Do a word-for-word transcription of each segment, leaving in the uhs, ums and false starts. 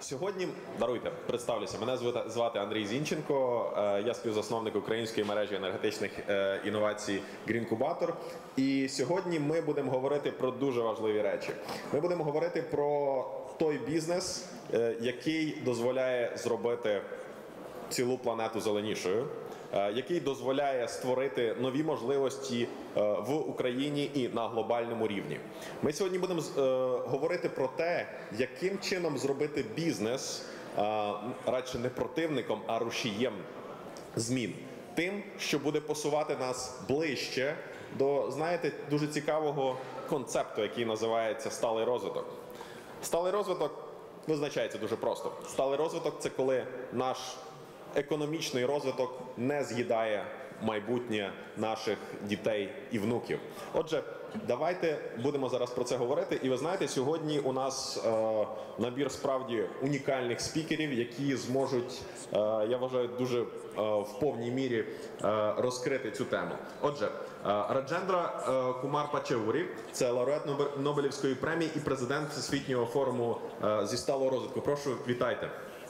Сьогодні, даруйте, представлюся. Мене звати Андрій Зінченко, я співзасновник української мережі енергетичних інновацій Greencubator. І сьогодні ми будемо говорити про дуже важливі речі. Ми будемо говорити про той бізнес, який дозволяє зробити цілу планету зеленішою, який дозволяє створити нові можливості в Україні і на глобальному рівні. Ми сьогодні будемо говорити про те, яким чином зробити бізнес радше не противником, а рушієм змін. Тим, що буде посувати нас ближче до, знаєте, дуже цікавого концепту, який називається сталий розвиток. Сталий розвиток визначається дуже просто. Сталий розвиток – це коли наш економічний розвиток не з'їдає майбутнє наших дітей і внуків. Отже, давайте будемо зараз про це говорити. І ви знаєте, сьогодні у нас е, набір справді унікальних спікерів, які зможуть, е, я вважаю, дуже е, в повній мірі е, розкрити цю тему. Отже, е, Раджендра е, Кумар Пачаурі – це лауреат Нобелівської премії і президент Всесвітнього форуму е, зі сталого розвитку. Прошу, вітайте.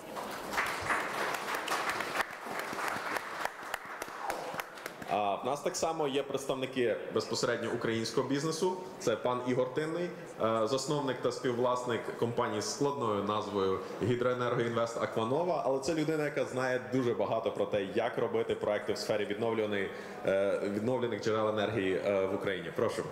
У нас так само є представники безпосередньо українського бізнесу. Це пан Ігор Тинний, засновник та співвласник компанії з складною назвою Гідроенергоінвест Акванова. Але це людина, яка знає дуже багато про те, як робити проекти в сфері відновлених джерел енергії в Україні. Прошу.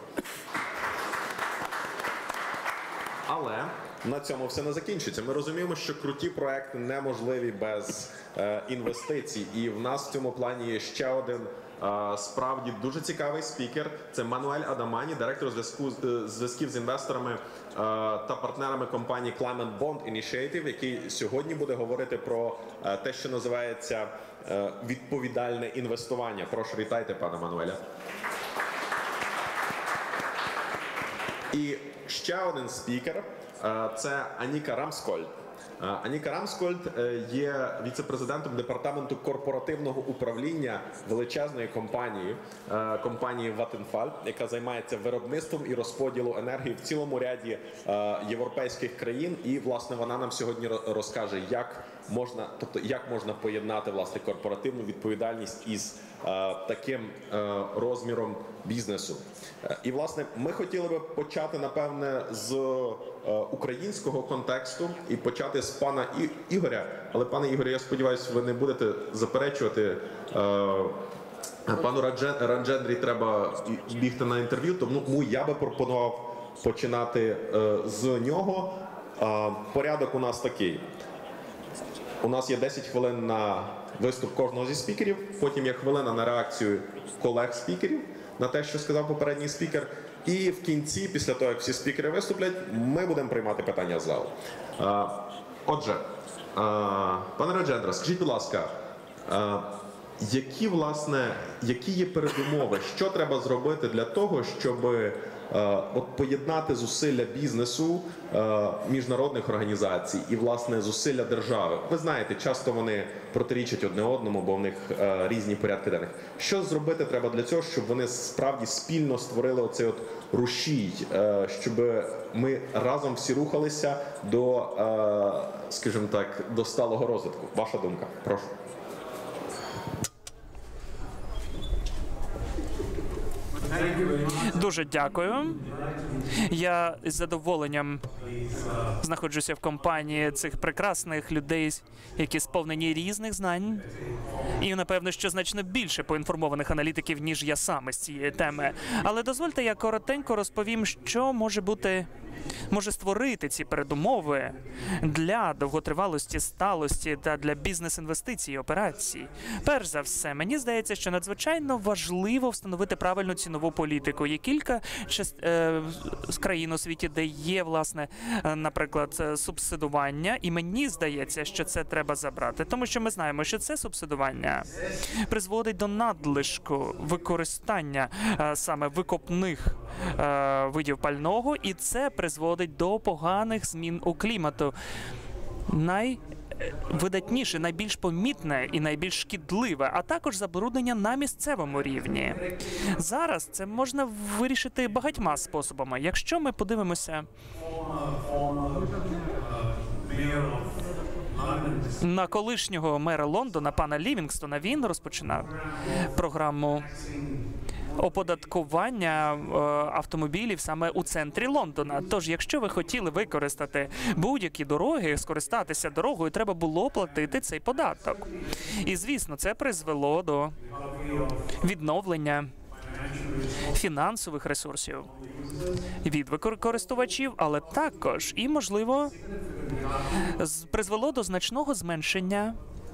Але на цьому все не закінчиться. Ми розуміємо, що круті проекти неможливі без е, інвестицій. І в нас в цьому плані є ще один е, справді дуже цікавий спікер. Це Мануель Адамані, директор зв'язку, е, зв'язків з інвесторами е, та партнерами компанії Climate Bond Initiative, який сьогодні буде говорити про е, те, що називається е, відповідальне інвестування. Прошу, вітайте, пане Мануеля. І ще один спікер – це Аніка Рамскольд. Аніка Рамскольд є віце-президентом департаменту корпоративного управління величезної компанії, компанії Vattenfall, яка займається виробництвом і розподілом енергії в цілому ряді європейських країн. І, власне, вона нам сьогодні розкаже, як можна, тобто, як можна поєднати, власне, корпоративну відповідальність із таким розміром бізнесу. І, власне, ми хотіли би почати, напевне, з українського контексту і почати з пана І... Ігоря. Але, пане Ігорі, я сподіваюся, ви не будете заперечувати. Пану Раджендрі треба бігти на інтерв'ю, тому я би пропонував починати з нього. Порядок у нас такий. У нас є десять хвилин на виступ кожного зі спікерів, потім є хвилина на реакцію колег-спікерів на те, що сказав попередній спікер. І в кінці, після того, як всі спікери виступлять, ми будемо приймати питання з залу. Отже, пане Раджендра, скажіть, будь ласка, які, власне, які є передумови, що треба зробити для того, щоб от поєднати зусилля бізнесу, міжнародних організацій і, власне, зусилля держави? Ви знаєте, часто вони протирічать одне одному, бо в них різні порядки денних. Що зробити треба для цього, щоб вони справді спільно створили оцей от рушій, щоб ми разом всі рухалися до, скажімо так, до сталого розвитку? Ваша думка? Прошу. Дуже дякую. Я з задоволенням знаходжуся в компанії цих прекрасних людей, які сповнені різних знань. І, напевно, що значно більше поінформованих аналітиків, ніж я сам із цієї теми. Але дозвольте, я коротенько розповім, що може бути, може створити ці передумови для довготривалості, сталості та для бізнес-інвестицій і операцій. Перш за все, мені здається, що надзвичайно важливо встановити правильну цінову політику. Є кілька е, країн у світі, де є, власне, наприклад, субсидування, і мені здається, що це треба забрати, тому що ми знаємо, що це субсидування призводить до надлишку використання е, саме викопних е, видів пального, і це призводить до поганих змін у клімату. Найвидатніше, найбільш помітне і найбільш шкідливе, а також забруднення на місцевому рівні. Зараз це можна вирішити багатьма способами. Якщо ми подивимося на колишнього мера Лондона, пана Лівінгстона. Він розпочинав програму оподаткування е, автомобілів саме у центрі Лондона. Тож, якщо ви хотіли використати будь-які дороги, скористатися дорогою, треба було платити цей податок. І, звісно, це призвело до відновлення фінансових ресурсів від користувачів, але також і, можливо, з- призвело до значного зменшення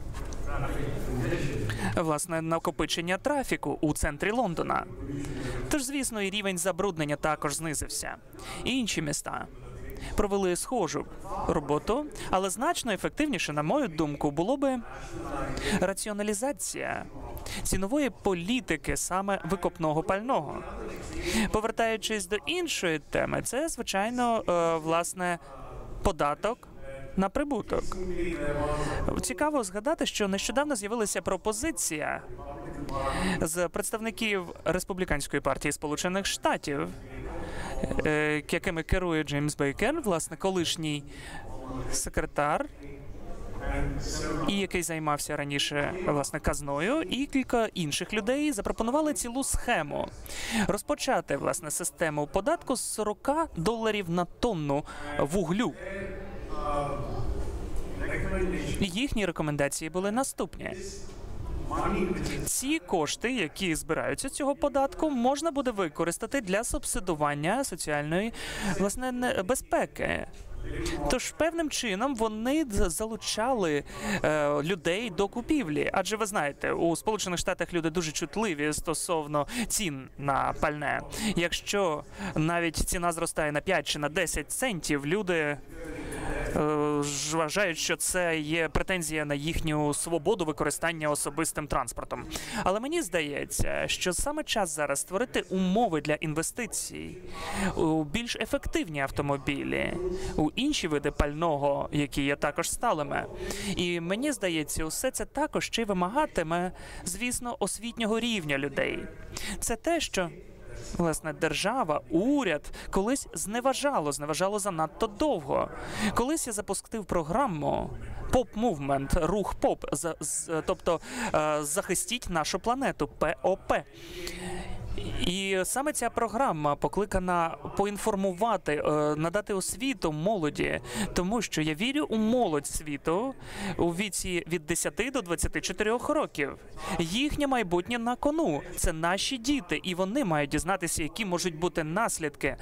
власне накопичення трафіку у центрі Лондона. Тож, звісно, і рівень забруднення також знизився. Інші міста провели схожу роботу, але значно ефективніше, на мою думку, було би раціоналізація цінової політики саме викопного пального. Повертаючись до іншої теми, це, звичайно, е, власне, податок на прибуток. Цікаво згадати, що нещодавно з'явилася пропозиція з представників Республіканської партії Сполучених Штатів, е, якими керує Джеймс Бейкер, власне, колишній секретар, і який займався раніше, власне, казною, і кілька інших людей запропонували цілу схему. Розпочати, власне, систему податку з сорок доларів на тонну вуглю. Їхні рекомендації були наступні. Ці кошти, які збираються з цього податку, можна буде використати для субсидування соціальної, власне, не- безпеки. Тож певним чином вони з- залучали е, людей до купівлі. Адже ви знаєте, у Сполучених Штатах люди дуже чутливі стосовно цін на пальне. Якщо навіть ціна зростає на п'ять чи на десять центів, люди е, ж вважають, що це є претензія на їхню свободу використання особистим транспортом. Але мені здається, що саме час зараз створити умови для інвестицій у більш ефективні автомобілі, у інші види пального, які є також сталими. І мені здається, усе це також ще й вимагатиме, звісно, освітнього рівня людей. Це те, що власне, держава, уряд колись зневажало, зневажало занадто довго. Колись я запустив програму «Поп-мувмент», рух поп, за- з- тобто е, «Захистіть нашу планету», П О П. І саме ця програма покликана поінформувати, е, надати освіту молоді, тому що я вірю у молодь світу у віці від десяти до двадцяти чотирьох років. Їхнє майбутнє на кону. Це наші діти, і вони мають дізнатися, які можуть бути наслідки.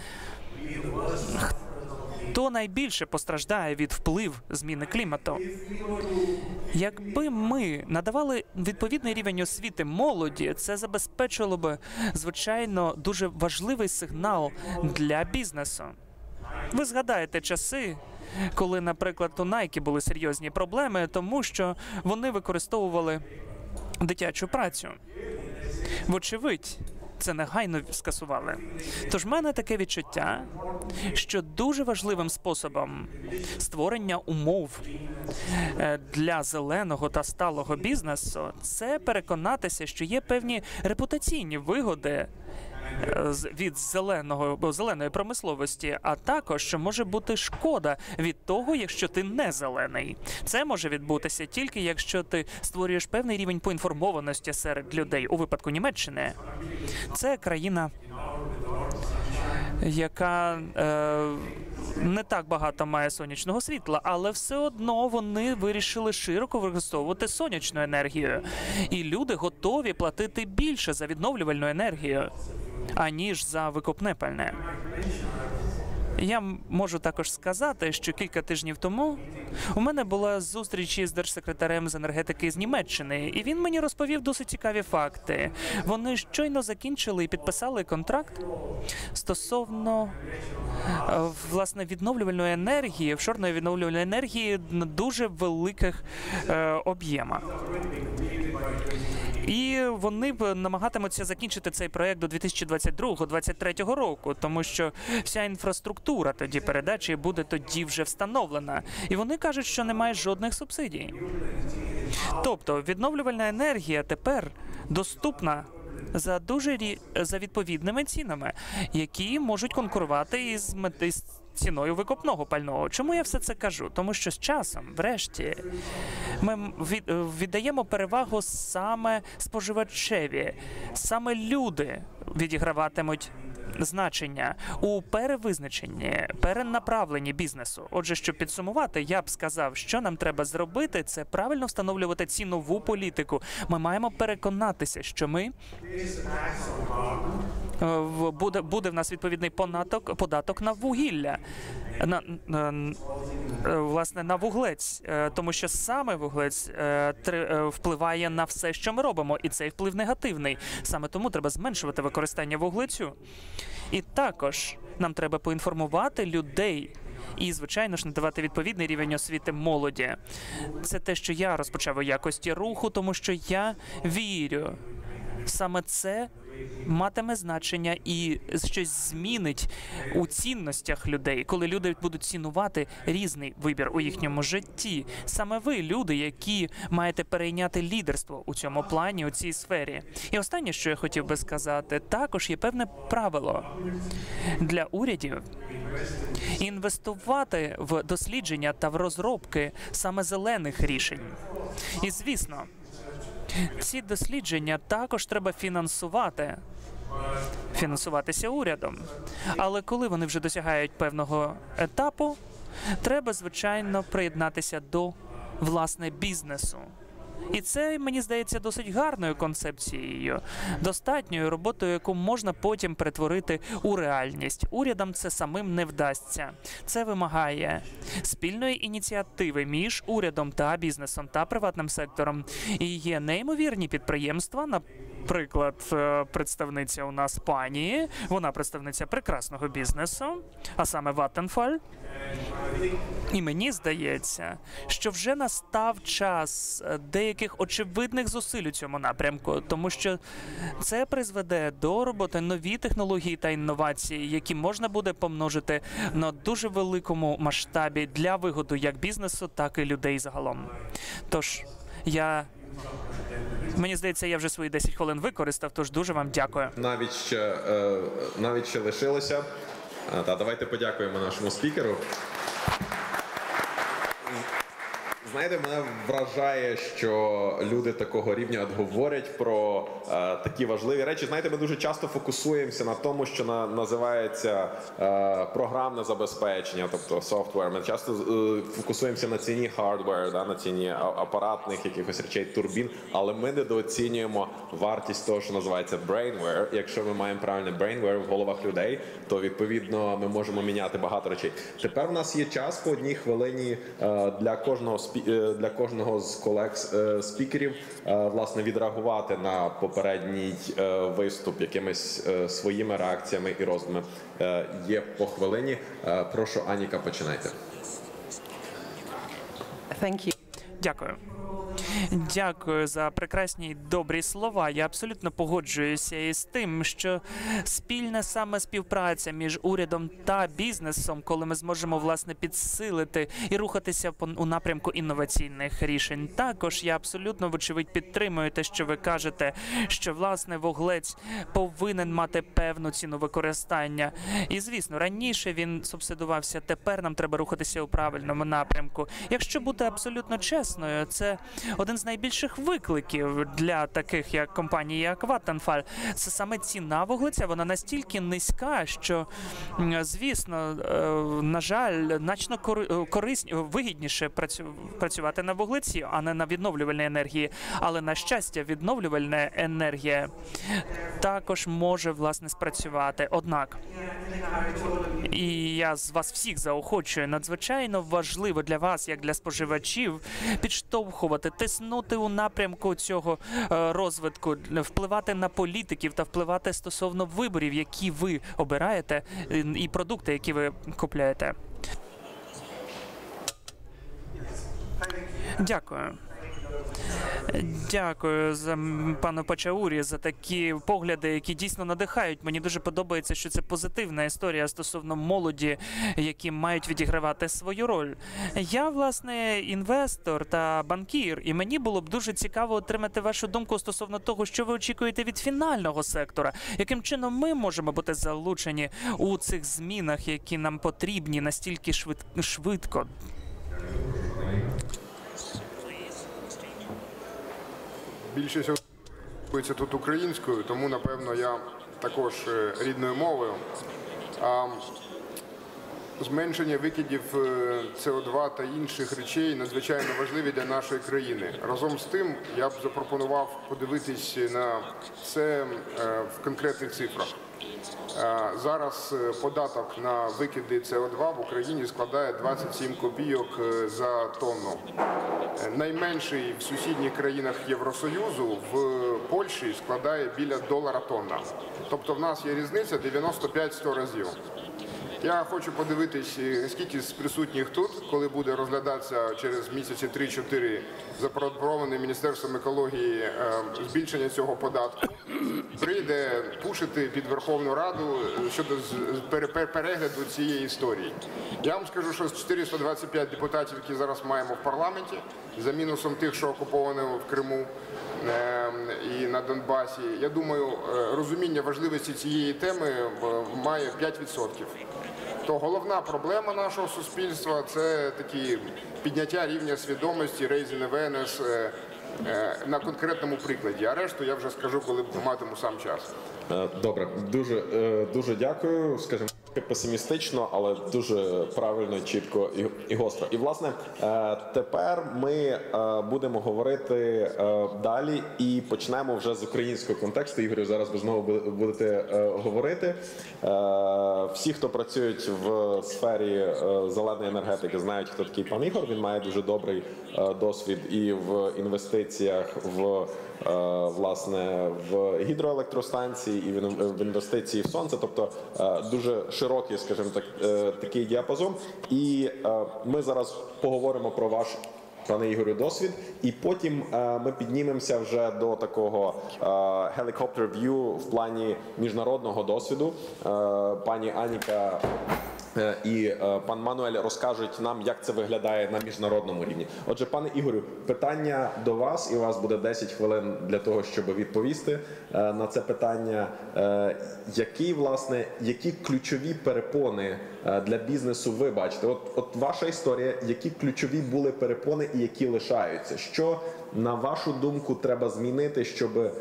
Хто найбільше постраждає від вплив зміни клімату? Якби ми надавали відповідний рівень освіти молоді, це забезпечило би, звичайно, дуже важливий сигнал для бізнесу. Ви згадаєте часи, коли, наприклад, у Nike були серйозні проблеми, тому що вони використовували дитячу працю. Вочевидь, це негайно скасували. Тож в мене таке відчуття, що дуже важливим способом створення умов е, для зеленого та сталого бізнесу – це переконатися, що є певні репутаційні вигоди е, з- від зеленого, бо зеленої промисловості, а також, що може бути шкода від того, якщо ти не зелений. Це може відбутися тільки, якщо ти створюєш певний рівень поінформованості серед людей. У випадку Німеччини це країна, яка е, не так багато має сонячного світла, але все одно вони вирішили широко використовувати сонячну енергію. І люди готові платити більше за відновлювальну енергію, аніж за викопне пальне. Я м- можу також сказати, що кілька тижнів тому у мене була зустріч із держсекретарем з енергетики з Німеччини, і він мені розповів досить цікаві факти. Вони щойно закінчили і підписали контракт стосовно е, власне відновлювальної енергії, офшорної відновлювальної енергії на дуже великих е, об'ємах. І вони б намагатимуться закінчити цей проект до дві тисячі двадцять другого - двадцять третього року, тому що вся інфраструктура тоді передачі буде тоді вже встановлена. І вони кажуть, що немає жодних субсидій. Тобто відновлювальна енергія тепер доступна за дуже рі... за відповідними цінами, які можуть конкурувати із, мет- із ціною викопного пального. Чому я все це кажу? Тому що з часом, врешті, ми від, віддаємо перевагу саме споживачеві, саме люди відіграватимуть значення у перевизначенні, перенаправленні бізнесу. Отже, щоб підсумувати, я б сказав, що нам треба зробити, це правильно встановлювати цінову політику. Ми маємо переконатися, що ми в- буде, буде в нас відповідний понаток, податок на вугілля, на, на, власне, на вуглець, Е, тому що саме вуглець е, тр- е, впливає на все, що ми робимо, і цей вплив негативний. Саме тому треба зменшувати використання вуглецю. І також нам треба поінформувати людей і, звичайно ж, надавати відповідний рівень освіти молоді. Це те, що я розпочав у якості руху, тому що я вірю. Саме це матиме значення і щось змінить у цінностях людей, коли люди будуть цінувати різний вибір у їхньому житті. Саме ви, люди, які маєте перейняти лідерство у цьому плані, у цій сфері. І останнє, що я хотів би сказати, також є певне правило для урядів інвестувати в дослідження та в розробки саме зелених рішень. І, звісно, ці дослідження також треба фінансувати, фінансуватися урядом. Але коли вони вже досягають певного етапу, треба, звичайно, приєднатися до, власне, бізнесу. І це, мені здається, досить гарною концепцією, достатньою роботою, яку можна потім перетворити у реальність. Урядам це самим не вдасться. Це вимагає спільної ініціативи між урядом та бізнесом та приватним сектором. І є неймовірні підприємства, наприклад, е, представниця у нас пані, вона представниця прекрасного бізнесу, а саме Vattenfall. І мені здається, що вже настав час деяких очевидних зусиль у цьому напрямку, тому що це призведе до роботи нові технології та інновації, які можна буде помножити на дуже великому масштабі для вигоду як бізнесу, так і людей загалом. Тож, я... Мені здається, я вже свої десять хвилин використав, тож дуже вам дякую. Навіть ще, е, навіть ще лишилося. Е, Та давайте подякуємо нашому спікеру. Знаєте, мене вражає, що люди такого рівня от говорять про е, такі важливі речі. Знаєте, ми дуже часто фокусуємося на тому, що на, називається е, програмне забезпечення, тобто софтвер. Ми часто е, фокусуємося на ціні hardware, да, на ціні а- апаратних якихось речей, турбін, але ми недооцінюємо вартість того, що називається brainware. Якщо ми маємо правильний brainware в головах людей, то відповідно ми можемо міняти багато речей. Тепер у нас є час по одній хвилині е, для кожного спі- е, для кожного з колег е, спікерів е, власне відреагувати на попередній е, виступ якимись е, своїми реакціями і роздумами. Е, Є по хвилині. Е, Прошу, Аніка, починайте. Thank you. Дякую. Дякую за прекрасні й добрі слова. Я абсолютно погоджуюся із тим, що спільна саме співпраця між урядом та бізнесом, коли ми зможемо, власне, підсилити і рухатися по- у напрямку інноваційних рішень. Також я абсолютно, вочевидь, підтримую те, що ви кажете, що, власне, вуглець повинен мати певну ціну використання. І, звісно, раніше він субсидувався, тепер нам треба рухатися у правильному напрямку. Якщо бути абсолютно чесною, це один з найбільших викликів для таких як компанії, як Vattenfall. Це саме ціна вуглеця, вона настільки низька, що, м, звісно, е, на жаль, значно кори- корисні, вигідніше працю- працювати на вуглеці, а не на відновлювальній енергії. Але, на щастя, відновлювальна енергія також може, власне, спрацювати. Однак, і я з вас всіх заохочую, надзвичайно важливо для вас, як для споживачів, підштовхувати, тиснути у напрямку цього е, розвитку, впливати на політиків та впливати стосовно виборів, які ви обираєте, е, і продукти, які ви купляєте. Дякую. Дякую за м, пану Пачаурі за такі погляди, які дійсно надихають. Мені дуже подобається, що це позитивна історія стосовно молоді, які мають відігравати свою роль. Я, власне, інвестор та банкір, і мені було б дуже цікаво отримати вашу думку стосовно того, що ви очікуєте від фінального сектора. Яким чином ми можемо бути залучені у цих змінах, які нам потрібні настільки швид- швидко? Більшість спілкується тут українською, тому, напевно, я також е, рідною мовою. А зменшення викидів С О два та інших речей надзвичайно важливі для нашої країни. Разом з тим, я б запропонував подивитись на це е, в конкретних цифрах. Е, Зараз е, податок на викиди С О два в Україні складає двадцять сім копійок е, за тонну. Е, Найменший в сусідніх країнах Євросоюзу в Польщі складає біля долара тонна. Тобто в нас є різниця дев'яносто п'ять - сто разів. Я хочу подивитись, скільки з присутніх тут, коли буде розглядатися через місяці три-чотири запропонований Міністерством екології е, збільшення цього податку, прийде пушити під Верховну Раду щодо з- пере- пере- перегляду цієї історії. Я вам скажу, що з чотириста двадцять п'ять депутатів, які зараз маємо в парламенті, за мінусом тих, що окуповані в Криму е, і на Донбасі, я думаю, е, розуміння важливості цієї теми е, має п'ять відсотків. То головна проблема нашого суспільства – це такі підняття рівня свідомості, raising awareness е, е, на конкретному прикладі. А решту я вже скажу, коли матиму сам час. Е, Добре, дуже, е, дуже дякую. Скажімо, песимістично, але дуже правильно, чітко і, і гостро. І власне е, тепер ми е, будемо говорити е, далі і почнемо вже з українського контексту. Ігорю, зараз ви знову бу- будете е, говорити. Е, Всі, хто працюють в сфері е, зеленої енергетики, знають, хто такий пан Ігор. Він має дуже добрий е, досвід і в інвестиціях в Е, власне в гідроелектростанції і в ін- в інвестиції в сонце, тобто е, дуже широкий, скажімо так, е, такий діапазон. І е, ми зараз поговоримо про ваш, пане Ігорю, досвід, і потім е, ми піднімемося вже до такого е, helicopter view в плані міжнародного досвіду. Е, Пані Аніка Е, і е, пан Мануель розкажуть нам, як це виглядає на міжнародному рівні. Отже, пане Ігорю, питання до вас, і у вас буде десять хвилин для того, щоб відповісти е, на це питання. Е, Які, власне, які ключові перепони е, для бізнесу ви бачите? От, от ваша історія, які ключові були перепони і які лишаються? Що, на вашу думку, треба змінити, щоб е,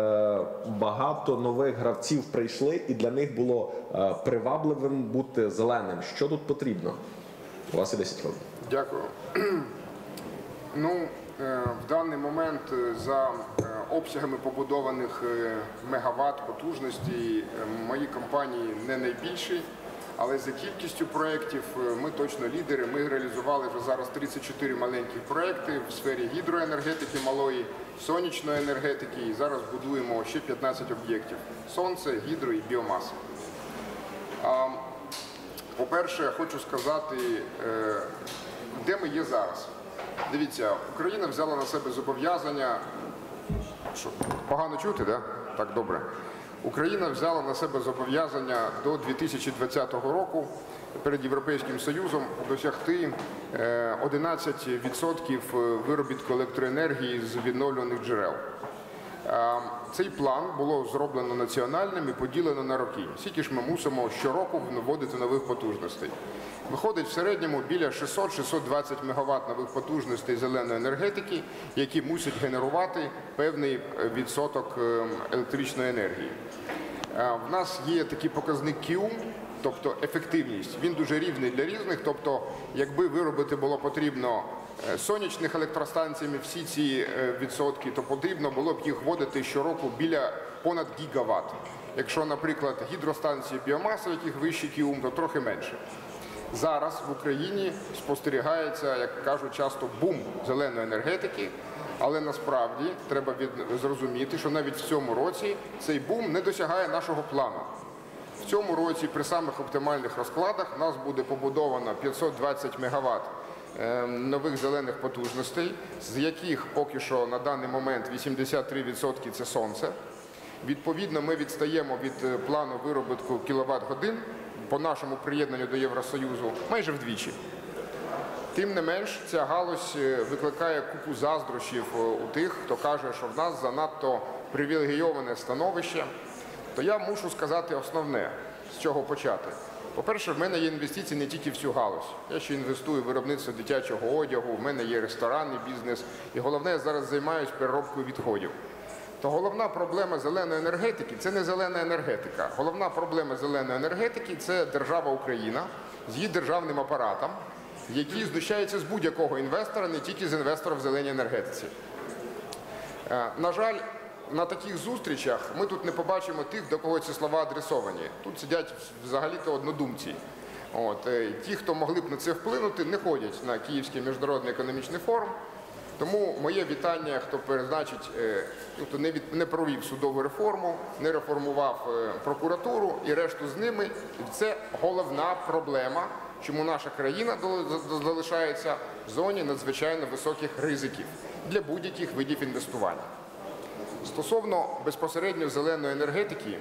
багато нових гравців прийшли і для них було е, привабливим бути зеленим? Що тут потрібно? У вас є десять хвилин. Дякую. Ну, е, в даний момент е, за е, обсягами побудованих е, мегаватт потужності е, мої компанії не найбільші, але за кількістю проєктів е, ми точно лідери. Ми реалізували вже зараз тридцять чотири маленьких проєкти в сфері гідроенергетики малої, сонячної енергетики, і зараз будуємо ще п'ятнадцять об'єктів – сонце, гідро і біомаси. А, По-перше, я хочу сказати, е, де ми є зараз. Дивіться, Україна взяла на себе зобов'язання. Що, погано чути, да? Так, добре. Україна взяла на себе зобов'язання до дві тисячі двадцятого року перед Європейським Союзом досягти е, одинадцять відсотків виробітку електроенергії з відновлюваних джерел. Е, Цей план було зроблено національним і поділено на роки. Скільки ж ми мусимо щороку вводити нових потужностей. Виходить в середньому біля шістсот - шістсот двадцять мегаватт нових потужностей зеленої енергетики, які мусять генерувати певний відсоток електричної енергії. В нас є такий показник Q, тобто ефективність. Він дуже рівний для різних, тобто якби виробити було потрібно сонячних електростанціями всі ці відсотки, то потрібно було б їх вводити щороку біля понад гігаватт. Якщо, наприклад, гідростанції біомаси, яких вищий Q, то трохи менше. Зараз в Україні спостерігається, як кажуть часто, бум зеленої енергетики, але насправді треба від... зрозуміти, що навіть в цьому році цей бум не досягає нашого плану. В цьому році при самих оптимальних розкладах у нас буде побудовано п'ятсот двадцять мегаватт е, нових зелених потужностей, з яких поки що на даний момент вісімдесят три відсотки – це сонце. Відповідно, ми відстаємо від плану виробітку кіловат-годин по нашому приєднанню до Євросоюзу майже вдвічі. Тим не менш, ця галузь викликає купу заздрощів у тих, хто каже, що в нас занадто привілейоване становище. То я мушу сказати основне, з чого почати. По-перше, в мене є інвестиції не тільки в цю галузь. Я ще інвестую в виробництво дитячого одягу, в мене є ресторанний бізнес. І головне, я зараз займаюся переробкою відходів. То головна проблема зеленої енергетики – це не зелена енергетика. Головна проблема зеленої енергетики – це держава Україна з її державним апаратом, який знущається з будь-якого інвестора, не тільки з інвестора в зеленій енергетиці. На жаль, на таких зустрічах ми тут не побачимо тих, до кого ці слова адресовані. Тут сидять взагалі-то однодумці. От, ті, хто могли б на це вплинути, не ходять на Київський міжнародний економічний форум. Тому моє вітання, хто перезначить, хто не, від, не провів судову реформу, не реформував прокуратуру і решту з ними. Це головна проблема, чому наша країна залишається в зоні надзвичайно високих ризиків для будь-яких видів інвестування. Стосовно безпосередньо зеленої енергетики,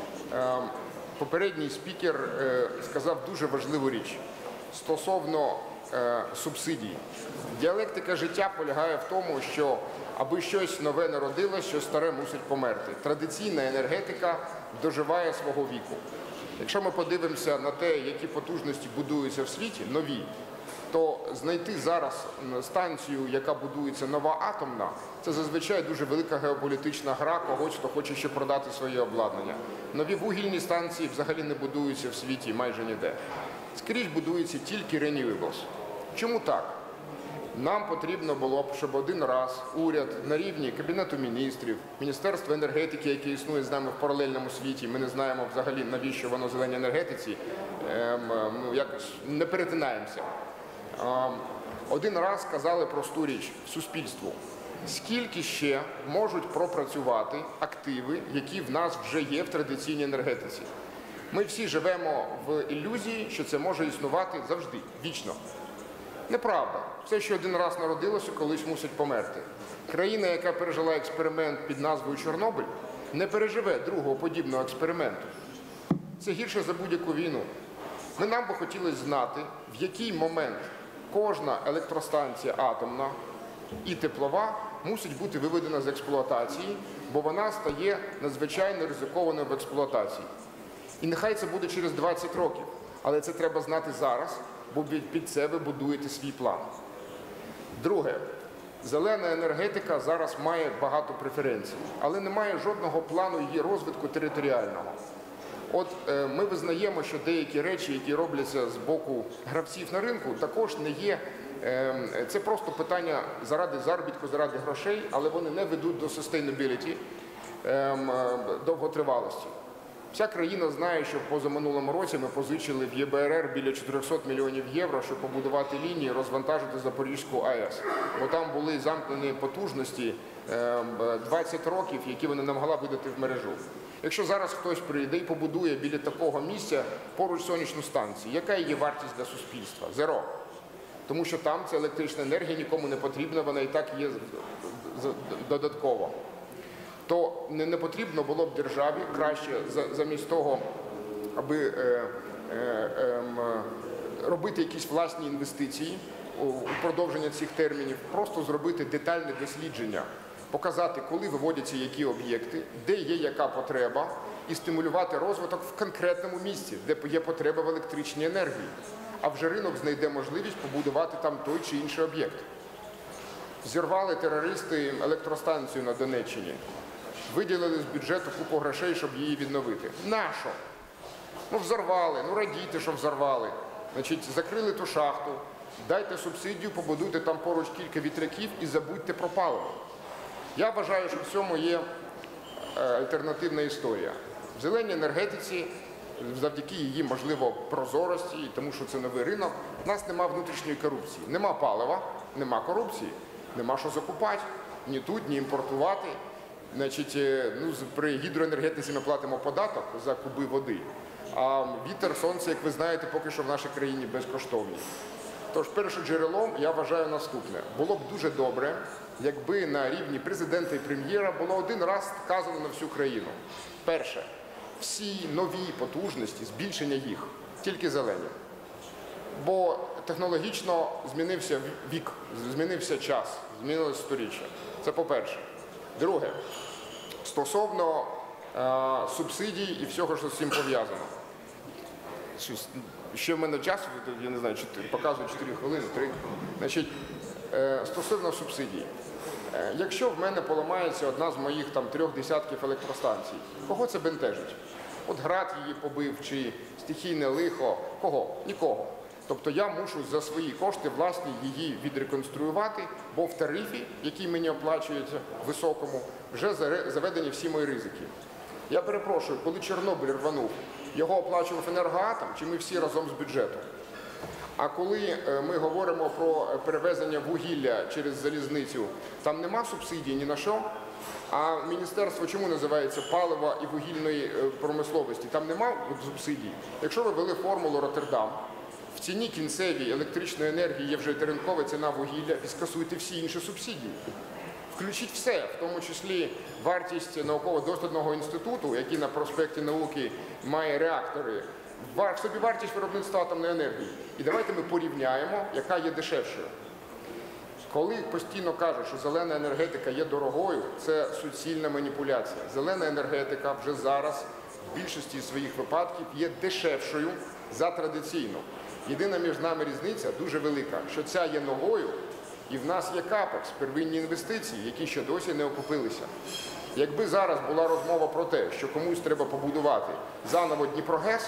попередній спікер сказав дуже важливу річ стосовно субсидій. Діалектика життя полягає в тому, що аби щось нове народилось, щось старе мусить померти. Традиційна енергетика доживає свого віку. Якщо ми подивимося на те, які потужності будуються в світі, нові, то знайти зараз станцію, яка будується нова атомна, це зазвичай дуже велика геополітична гра когось, хто хоче ще продати своє обладнання. Нові вугільні станції взагалі не будуються в світі майже ніде. Скрізь будуються тільки renewables. Чому так? Нам потрібно було б, щоб один раз уряд на рівні Кабінету міністрів, Міністерства енергетики, яке існує з нами в паралельному світі, ми не знаємо взагалі, навіщо воно зеленій енергетиці, ми якось не перетинаємося. Один раз сказали просту річ суспільству. Скільки ще можуть пропрацювати активи, які в нас вже є в традиційній енергетиці? Ми всі живемо в ілюзії, що це може існувати завжди, вічно. Неправда. Все, що один раз народилося, колись мусить померти. Країна, яка пережила експеримент під назвою Чорнобиль, не переживе другого подібного експерименту. Це гірше за будь-яку війну. Ми нам би хотілося знати, в який момент кожна електростанція атомна і теплова мусить бути виведена з експлуатації, бо вона стає надзвичайно ризикованою в експлуатації. І нехай це буде через двадцять років, але це треба знати зараз, бо під це ви будуєте свій план. Друге. Зелена енергетика зараз має багато преференцій, але немає жодного плану її розвитку територіального. От е, ми визнаємо, що деякі речі, які робляться з боку гравців на ринку, також не є, е, це просто питання заради заробітку, заради грошей, але вони не ведуть до sustainability, е, довготривалості. Вся країна знає, що позаминулому році ми позичили в Є Бе Ер Ер біля чотирьохсот мільйонів євро, щоб побудувати лінії, розвантажити Запорізьку А Е С. Бо там були замкнені потужності двадцять років, які вона не могла видати в мережу. Якщо зараз хтось прийде і побудує біля такого місця поруч сонячну станцію, яка її вартість для суспільства? Зеро. Тому що там ця електрична енергія нікому не потрібна, вона і так є додатково. То не, не потрібно було б державі краще замість того, аби е, е, е, робити якісь власні інвестиції у, у продовження цих термінів, просто зробити детальне дослідження, показати, коли виводяться які об'єкти, де є яка потреба, і стимулювати розвиток в конкретному місці, де є потреба в електричній енергії. А вже ринок знайде можливість побудувати там той чи інший об'єкт. Зірвали терористи електростанцію на Донеччині. Виділили з бюджету купу грошей, щоб її відновити. Нащо? Ну взорвали, ну радійте, що взорвали. Значить, закрили ту шахту, дайте субсидію, побудуйте там поруч кілька вітряків і забудьте про паливо. Я вважаю, що в цьому є альтернативна історія. В зеленій енергетиці, завдяки її, можливо, прозорості, тому що це новий ринок, в нас нема внутрішньої корупції. Нема палива, нема корупції, нема що закупати, ні тут, ні імпортувати. Значить, ну, при гідроенергетиці ми платимо податок за куби води, а вітер, сонце, як ви знаєте, поки що в нашій країні безкоштовні. Тож першоджерелом я вважаю наступне. Було б дуже добре, якби на рівні президента і прем'єра було один раз сказано на всю країну. Перше, всі нові потужності, збільшення їх, тільки зелені. Бо технологічно змінився вік, змінився час, змінилося сторіччя. Це по-перше. Друге, стосовно е, субсидій і всього, що з цим пов'язано. Ще в мене час, я не знаю, чотири, показую чотири хвилини, три. Значить, е, стосовно субсидій. Е, якщо в мене поламається одна з моїх там трьох десятків електростанцій, кого це бентежить? От град її побив, чи стихійне лихо, кого? Нікого. Тобто я мушу за свої кошти власні її відреконструювати, бо в тарифі, який мені оплачується високому, вже заведені всі мої ризики. Я перепрошую, коли Чорнобиль рванув, його оплачував Енергоатом, чи ми всі разом з бюджету? А коли ми говоримо про перевезення вугілля через залізницю, там нема субсидій ні на що. А міністерство чому називається палива і вугільної промисловості? Там нема субсидій. Якщо ви ввели формулу Роттердам, в ціні кінцевій електричної енергії є вже ринкова ціна вугілля, і скасуйте всі інші субсидії. Включіть все, в тому числі вартість науково-дослідного інституту, який на проспекті Науки має реактори, собівартість виробництва атомної енергії. І давайте ми порівняємо, яка є дешевшою. Коли постійно кажуть, що зелена енергетика є дорогою, це суцільна маніпуляція. Зелена енергетика вже зараз в більшості своїх випадків є дешевшою за традиційну. Єдина між нами різниця дуже велика, що ця є новою, і в нас є капекс, первинні інвестиції, які ще досі не окупилися. Якби зараз була розмова про те, що комусь треба побудувати заново Дніпрогес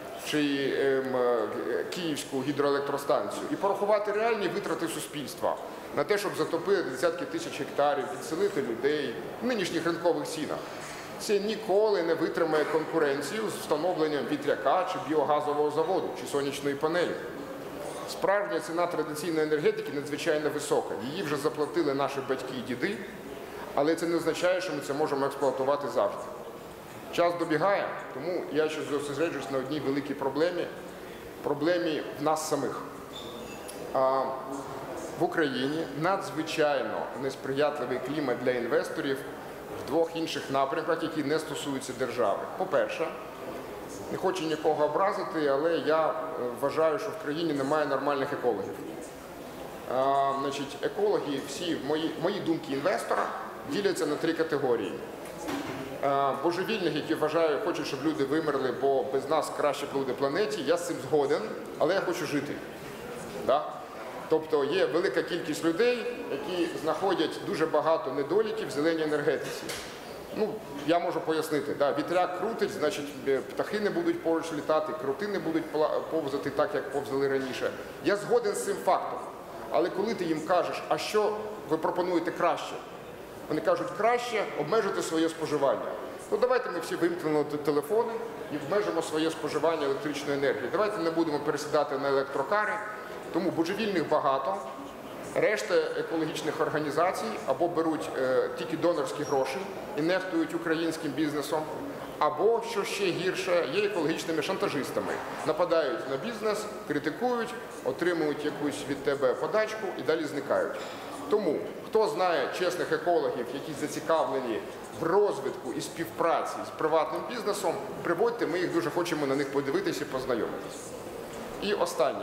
чи ем, Київську гідроелектростанцію і порахувати реальні витрати суспільства на те, щоб затопити десятки тисяч гектарів, відселити людей в нинішніх ринкових цінах, це ніколи не витримає конкуренцію з встановленням вітряка чи біогазового заводу, чи сонячної панелі. Справжня ціна традиційної енергетики надзвичайно висока. Її вже заплатили наші батьки і діди, але це не означає, що ми це можемо експлуатувати завжди. Час добігає, тому я ще зосереджуюсь на одній великій проблемі – проблемі в нас самих. А в Україні надзвичайно несприятливий клімат для інвесторів в двох інших напрямках, які не стосуються держави. По-перше, не хочу нікого образити, але я вважаю, що в країні немає нормальних екологів. А, значить, екологи, всі мої, мої думки інвестора, діляться на три категорії. А, божевільних, які вважають, хочуть, щоб люди вимерли, бо без нас краще буде планеті, я з цим згоден, але я хочу жити. Да? Тобто є велика кількість людей, які знаходять дуже багато недоліків в зеленій енергетиці. Ну, я можу пояснити, да, вітряк крутить, значить птахи не будуть поруч літати, крути не будуть повзати так, як повзали раніше. Я згоден з цим фактом. Але коли ти їм кажеш, а що ви пропонуєте краще? Вони кажуть, краще обмежити своє споживання. Ну давайте ми всі вимкнемо телефони і обмежимо своє споживання електричної енергії. Давайте не будемо пересідати на електрокари, тому божевільних багато. Решта екологічних організацій або беруть е, тільки донорські гроші і нехтують українським бізнесом, або, що ще гірше, є екологічними шантажистами. Нападають на бізнес, критикують, отримують якусь від тебе подачку і далі зникають. Тому, хто знає чесних екологів, які зацікавлені в розвитку і співпраці з приватним бізнесом, приводьте, ми їх дуже хочемо на них подивитися і познайомитися. І останнє.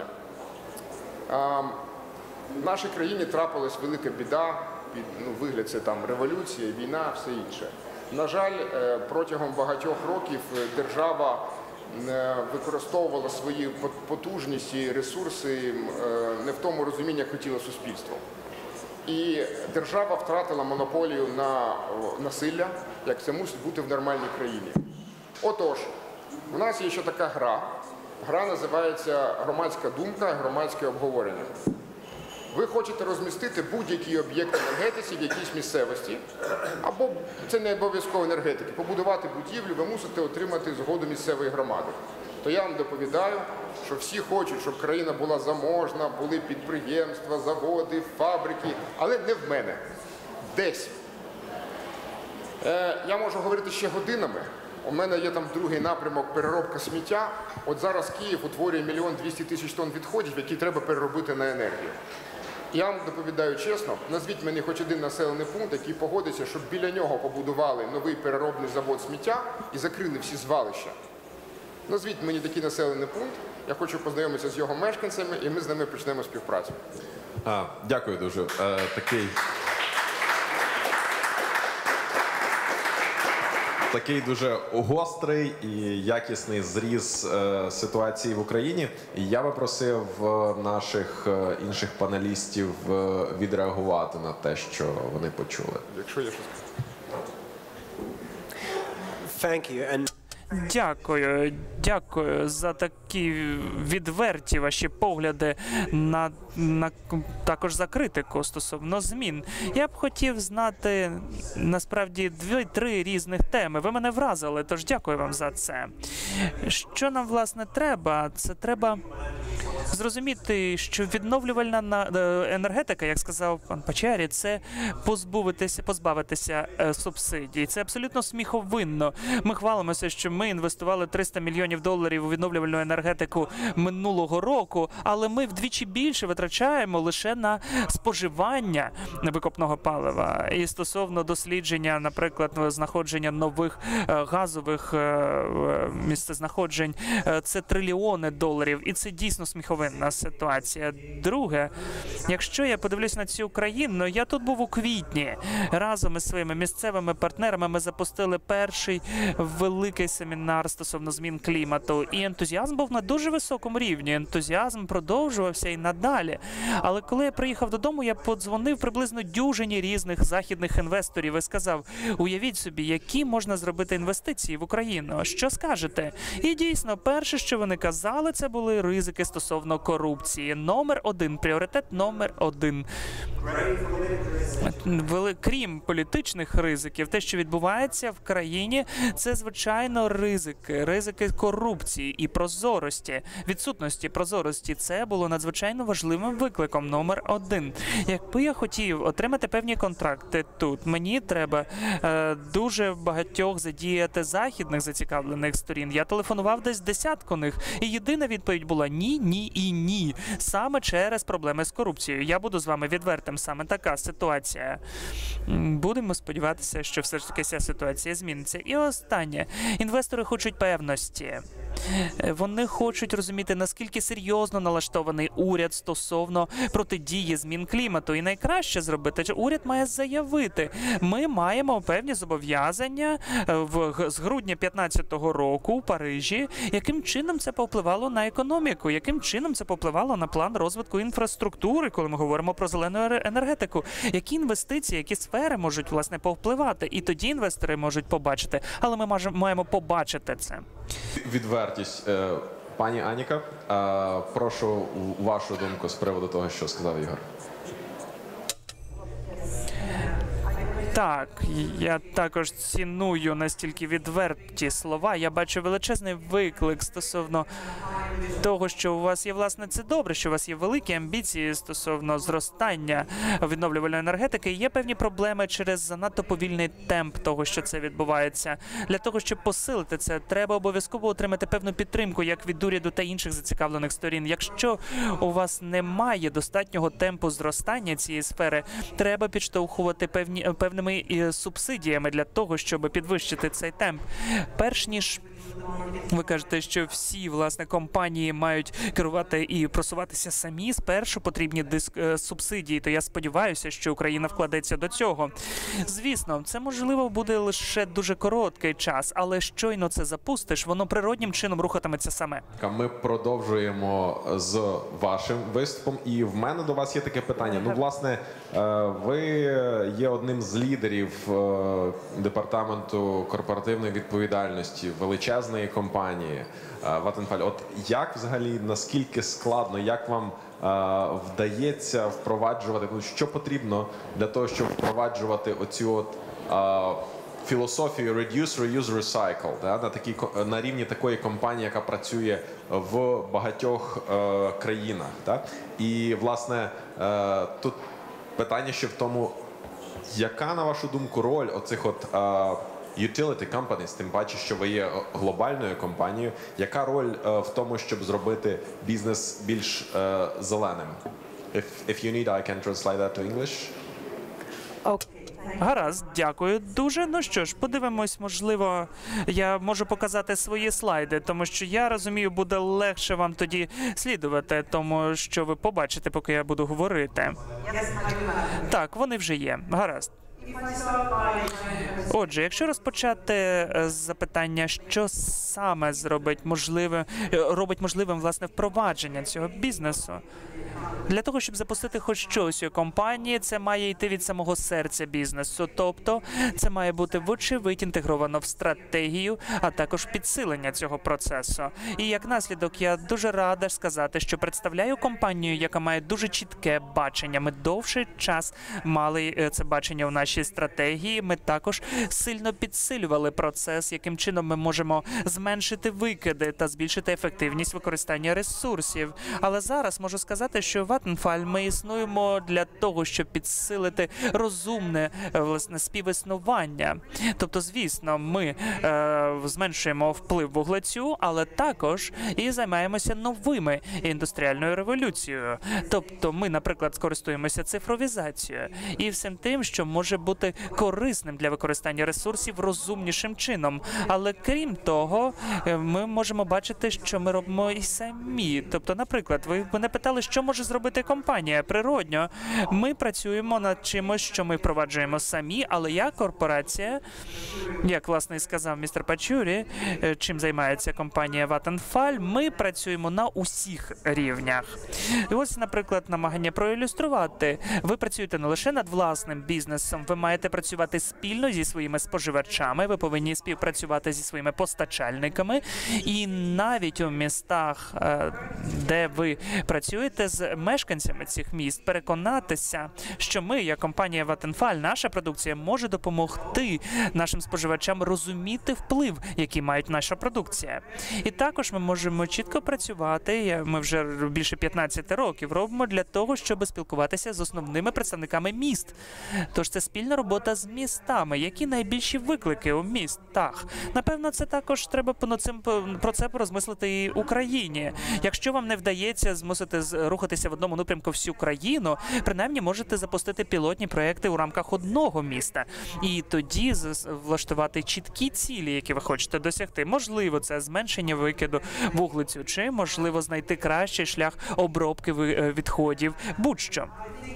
В нашій країні трапилась велика біда, під ну, вигляд це там революція, війна, все інше. На жаль, протягом багатьох років держава використовувала свої потужності і ресурси не в тому розумінні, як хотіло суспільство. І держава втратила монополію на насилля, як це мусить бути в нормальній країні. Отож, у нас є ще така гра. Гра називається «Громадська думка, громадське обговорення». Ви хочете розмістити будь-який об'єкт енергетиці в якійсь місцевості, або це не обов'язково енергетики, побудувати будівлю, ви мусите отримати згоду місцевої громади. То я вам доповідаю, що всі хочуть, щоб країна була заможна, були підприємства, заводи, фабрики, але не в мене. Десь. Е, я можу говорити ще годинами, У мене є там другий напрямок переробка сміття. От зараз Київ утворює мільйон двісті тисяч тонн відходів, які треба переробити на енергію. Я вам доповідаю чесно, назвіть мені хоч один населений пункт, який погодиться, щоб біля нього побудували новий переробний завод сміття і закрили всі звалища. Назвіть мені такий населений пункт, я хочу познайомитися з його мешканцями, і ми з ними почнемо співпрацю. А, дякую дуже. Е, такий... Такий дуже гострий і якісний зріз е, ситуації в Україні. І я би просив е, наших е, інших панелістів е, відреагувати на те, що вони почули. Якщо є щось. Thank you. And Дякую, дякую за такі відверті ваші погляди на, на також за критику стосовно змін. Я б хотів знати насправді дві-три різних теми. Ви мене вразили, тож дякую вам за це. Що нам власне треба? Це треба зрозуміти, що відновлювальна на- е, енергетика, як сказав пан Пачарі, це позбуватися, позбавитися е, субсидій. Це абсолютно сміховинно. Ми хвалимося, що ми інвестували триста мільйонів доларів у відновлювальну енергетику минулого року, але ми вдвічі більше витрачаємо лише на споживання викопного палива. І стосовно дослідження, наприклад, знаходження нових е, газових е, е, місцезнаходжень, е, це трильйони доларів, і це дійсно сміховинна ситуація. Друге, якщо я подивлюсь на цю країну, я тут був у квітні. Разом із своїми місцевими партнерами ми запустили перший великий семінар стосовно змін клімату. І ентузіазм був на дуже високому рівні. Ентузіазм продовжувався і надалі. Але коли я приїхав додому, я подзвонив приблизно дюжині різних західних інвесторів і сказав: уявіть собі, які можна зробити інвестиції в Україну. Що скажете? І дійсно, перше, що вони казали, це були ризики стосовно корупції. Номер один, пріоритет номер один. Вели- Крім політичних ризиків, те, що відбувається в країні, це, звичайно, ризики. Ризики корупції і прозорості. Відсутності прозорості. Це було надзвичайно важливим викликом номер один. Якби я хотів отримати певні контракти тут, мені треба е, дуже багатьох задіяти західних зацікавлених сторін. Я телефонував десь десятку них, і єдина відповідь була ні, ні і ні. Саме через проблеми з корупцією. Я буду з вами відвертим, саме така ситуація. М, Будемо сподіватися, що все ж таки ця ситуація зміниться. І останнє. Інвестори хочуть певності. Е, Вони хочуть розуміти, наскільки серйозно налаштований уряд стосовно протидії змін клімату. І найкраще зробити, що уряд має заявити: ми маємо певні зобов'язання е, в г- з грудня п'ятнадцятого року у Парижі. Яким чином це повпливало на економіку? Яким чином це повпливало на план розвитку інфраструктури, коли ми говоримо про зелену ере- енергетику? Які інвестиції, які сфери можуть власне повпливати? І тоді інвестори можуть побачити. Але ми маже- маємо побачити це. Відвертість. Е, Пані Аніка, е, прошу вашу думку з приводу того, що сказав Ігор. Так, я також ціную настільки відверті слова. Я бачу величезний виклик стосовно того, що у вас є, власне, це добре, що у вас є великі амбіції стосовно зростання відновлювальної енергетики. Є певні проблеми через занадто повільний темп того, що це відбувається. Для того, щоб посилити це, треба обов'язково отримати певну підтримку як від уряду та інших зацікавлених сторін. Якщо у вас немає достатнього темпу зростання цієї сфери, треба підштовхувати певні певними і субсидіями для того, щоб підвищити цей темп. Перш ніж ви кажете, що всі, власне, компанії мають керувати і просуватися самі, спершу потрібні диск... е, субсидії, то я сподіваюся, що Україна вкладеться до цього. Звісно, це, можливо, буде лише дуже короткий час, але щойно це запустиш, воно природнім чином рухатиметься саме. Ми продовжуємо з вашим виступом, і в мене до вас є таке питання. Ну, власне, е, ви є одним з лідерів е, департаменту корпоративної відповідальності величезної компанії е, Vattenfall. От як взагалі, наскільки складно, як вам е, вдається впроваджувати, ну, що потрібно для того, щоб впроваджувати оцю от е, філософію Reduce, Reuse, Recycle, да, на, такій, ко- на рівні такої компанії, яка працює в багатьох е, країнах. Да? І, власне, е, тут питання ще в тому, яка, на вашу думку, роль оцих от е, utility companies, тим паче, що ви є глобальною компанією. Яка роль е, в тому, щоб зробити бізнес більш е, зеленим? If, if you need, I can translate that to English. Гаразд, дякую дуже. Ну що ж, подивимось, можливо, я можу показати свої слайди, тому що я розумію, буде легше вам тоді слідувати, тому що ви побачите, поки я буду говорити. Так, вони вже є. Гаразд. Отже, якщо розпочати з запитання, що саме зробить можливим, робить можливим власне впровадження цього бізнесу, для того, щоб запустити хоч щось у компанії, це має йти від самого серця бізнесу, тобто це має бути вочевидь інтегровано в стратегію, а також підсилення цього процесу. І як наслідок, я дуже рада сказати, що представляю компанію, яка має дуже чітке бачення. Ми довший час мали це бачення у нашій стратегії. Ми також сильно підсилювали процес, яким чином ми можемо зменшити викиди та збільшити ефективність використання ресурсів. Але зараз можу сказати, що в Vattenfall ми існуємо для того, щоб підсилити розумне власне співіснування. Тобто, звісно, ми е, зменшуємо вплив вуглецю, але також і займаємося новими індустріальною революцією. Тобто, ми, наприклад, скористуємося цифровізацією і всім тим, що може бути корисним для використання ресурсів розумнішим чином. Але крім того, ми можемо бачити, що ми робимо і самі. Тобто, наприклад, ви мене питали, що може зробити компанія. Природньо, ми працюємо над чимось, що ми впроваджуємо самі, але я корпорація, як, власне, і сказав містер Пачурі, чим займається компанія Vattenfall, ми працюємо на усіх рівнях. І ось, наприклад, намагання проілюструвати. Ви працюєте не лише над власним бізнесом, ви маєте працювати спільно зі своїми споживачами, ви повинні співпрацювати зі своїми постачальниками, і навіть у містах, де ви працюєте з мешканцями цих міст, переконатися, що ми, як компанія Vattenfall, наша продукція може допомогти нашим споживачам розуміти вплив, який має наша продукція. І також ми можемо чітко працювати, ми вже більше п'ятнадцять років робимо для того, щоб спілкуватися з основними представниками міст. Тож це спільна робота з містами. Які найбільші виклики у містах? Напевно, це також треба про це порозмислити і Україні. Якщо вам не вдається змусити рухатися в одному напрямку всю країну, принаймні можете запустити пілотні проекти у рамках одного міста. І тоді влаштувати чіткі цілі, які ви хочете досягти. Можливо, це зменшення викиду вуглецю, чи, можливо, знайти кращий шлях обробки відходів, будь-що.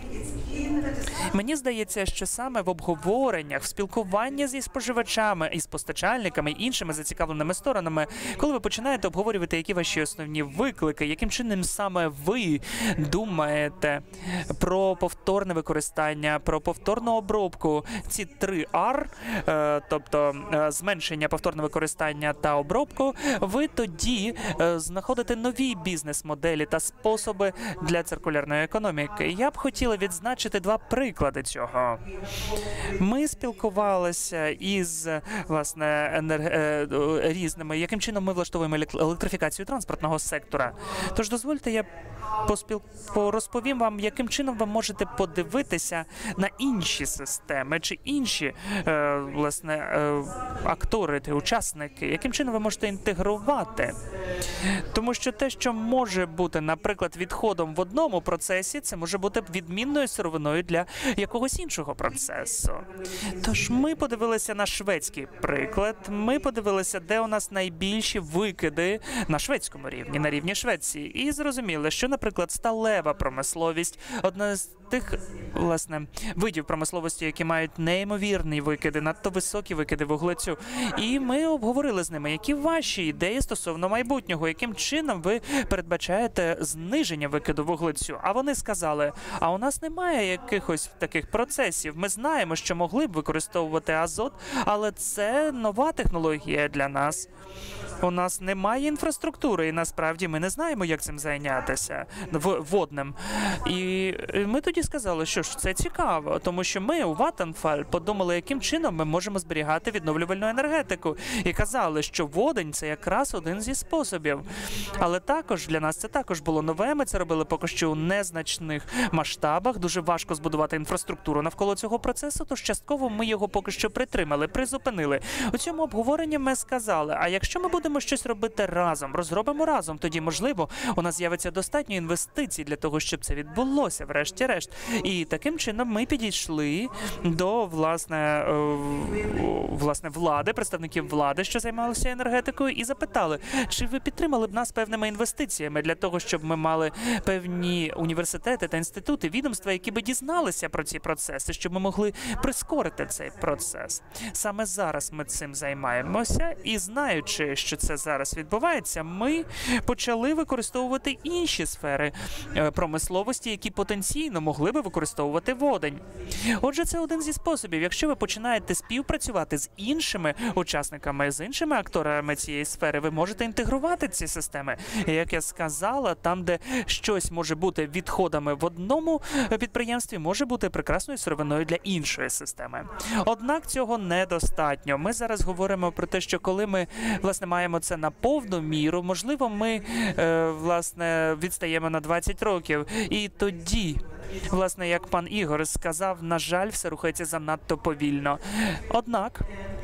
Мені здається, що саме в обговореннях, в спілкуванні зі споживачами, із постачальниками, і іншими зацікавленими сторонами, коли ви починаєте обговорювати, які ваші основні виклики, яким чином саме ви думаєте про повторне використання, про повторну обробку, ці три ар, е, тобто е, зменшення, повторне використання та обробку, ви тоді е, знаходите нові бізнес-моделі та способи для циркулярної економіки. Я б хотіла відзначити два приклади цього. Ми спілкувалися із, власне, енерг... різними, яким чином ми влаштовуємо електрифікацію транспортного сектора. Тож дозвольте, я поспіл... розповім вам, яким чином ви можете подивитися на інші системи чи інші, е, власне, е, актори, учасники, яким чином ви можете інтегрувати. Тому що те, що може бути, наприклад, відходом в одному процесі, це може бути відмінною сировиною для якогось іншого процесу. Тож ми подивилися на шведський приклад, ми подивилися, де у нас найбільші викиди на шведському рівні, на рівні Швеції, і зрозуміли, що, наприклад, сталева промисловість – одна з тих, власне, видів промисловості, які мають неймовірні викиди, надто високі викиди вуглецю. І ми обговорили з ними, які ваші ідеї стосовно майбутнього, яким чином ви передбачаєте зниження викиду вуглецю. А вони сказали, а у нас немає якихось таких процесів. Ми знаємо, що могли б використовувати азот, але це нова технологія для нас. У нас немає інфраструктури, і насправді ми не знаємо, як цим зайнятися в- водним. І ми тоді сказали, що ж це цікаво, тому що ми у Vattenfall подумали, яким чином ми можемо зберігати відновлювальну енергетику. І казали, що водень – це якраз один зі способів. Але також для нас це також було нове, ми це робили поки що у незначних масштабах, дуже важко збудувати інфраструктуру навколо цього процесу, тож частково ми його поки що притримали, призупинили. У цьому обговоренні ми сказали, а якщо ми будемо щось робити разом, розробимо разом, тоді, можливо, у нас з'явиться достатньо інвестицій для того, щоб це відбулося, врешті-решт. І таким чином ми підійшли до, власне, е, власне, влади, представників влади, що займалися енергетикою, і запитали, чи ви підтримали б нас певними інвестиціями для того, щоб ми мали певні університети та інститути, відомства, які би дізналися про ці процеси, щоб ми могли прискорити цей процес. Саме зараз ми цим займаємося, і знаючи, що це зараз відбувається, ми почали використовувати інші сфери е, промисловості, які потенційно могли би використовувати водень. Отже, це один зі способів. Якщо ви починаєте співпрацювати з іншими учасниками, з іншими акторами цієї сфери, ви можете інтегрувати ці системи. І, як я сказала, там, де щось може бути відходами в одному підприємстві, може бути прекрасною сировиною для іншої системи. Однак цього недостатньо. Ми зараз говоримо про те, що коли ми, власне, маємо це на повну міру, можливо, ми, е, власне, відстаємо на двадцять років. І тоді, власне, як пан Ігор сказав, на жаль, все рухається занадто повільно. Однак,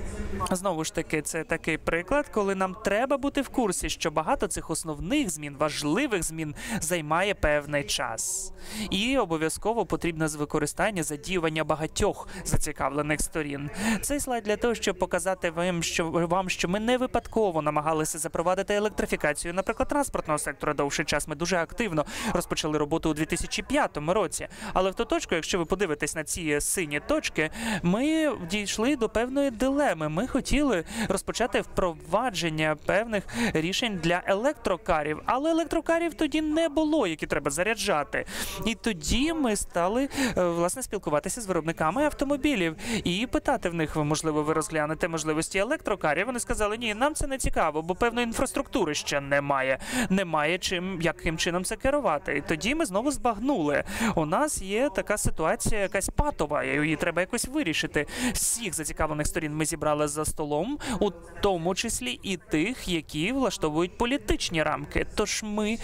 знову ж таки, це такий приклад, коли нам треба бути в курсі, що багато цих основних змін, важливих змін займає певний час. І обов'язково потрібно з використання задіювання багатьох зацікавлених сторін. Цей слайд для того, щоб показати вам, що, вам, що ми не випадково намагалися запровадити електрифікацію, наприклад, транспортного сектора довший час. Ми дуже активно розпочали роботу у дві тисячі п'ятому році. Але в ту точку, якщо ви подивитесь на ці сині точки, ми дійшли до певної дилеми. Ми хотіли розпочати впровадження певних рішень для електрокарів, але електрокарів тоді не було, які треба заряджати. І тоді ми стали, власне, спілкуватися з виробниками автомобілів і питати в них, можливо, ви розглянете можливості електрокарів. Вони сказали, ні, нам це не цікаво, бо певної інфраструктури ще немає. Немає чим, яким чином це керувати. І тоді ми знову збагнули. У нас є така ситуація якась патова, її треба якось вирішити. Всіх зацікавлених сторін ми зібрали за столом, у тому числі і тих, які влаштовують політичні рамки. Тож ми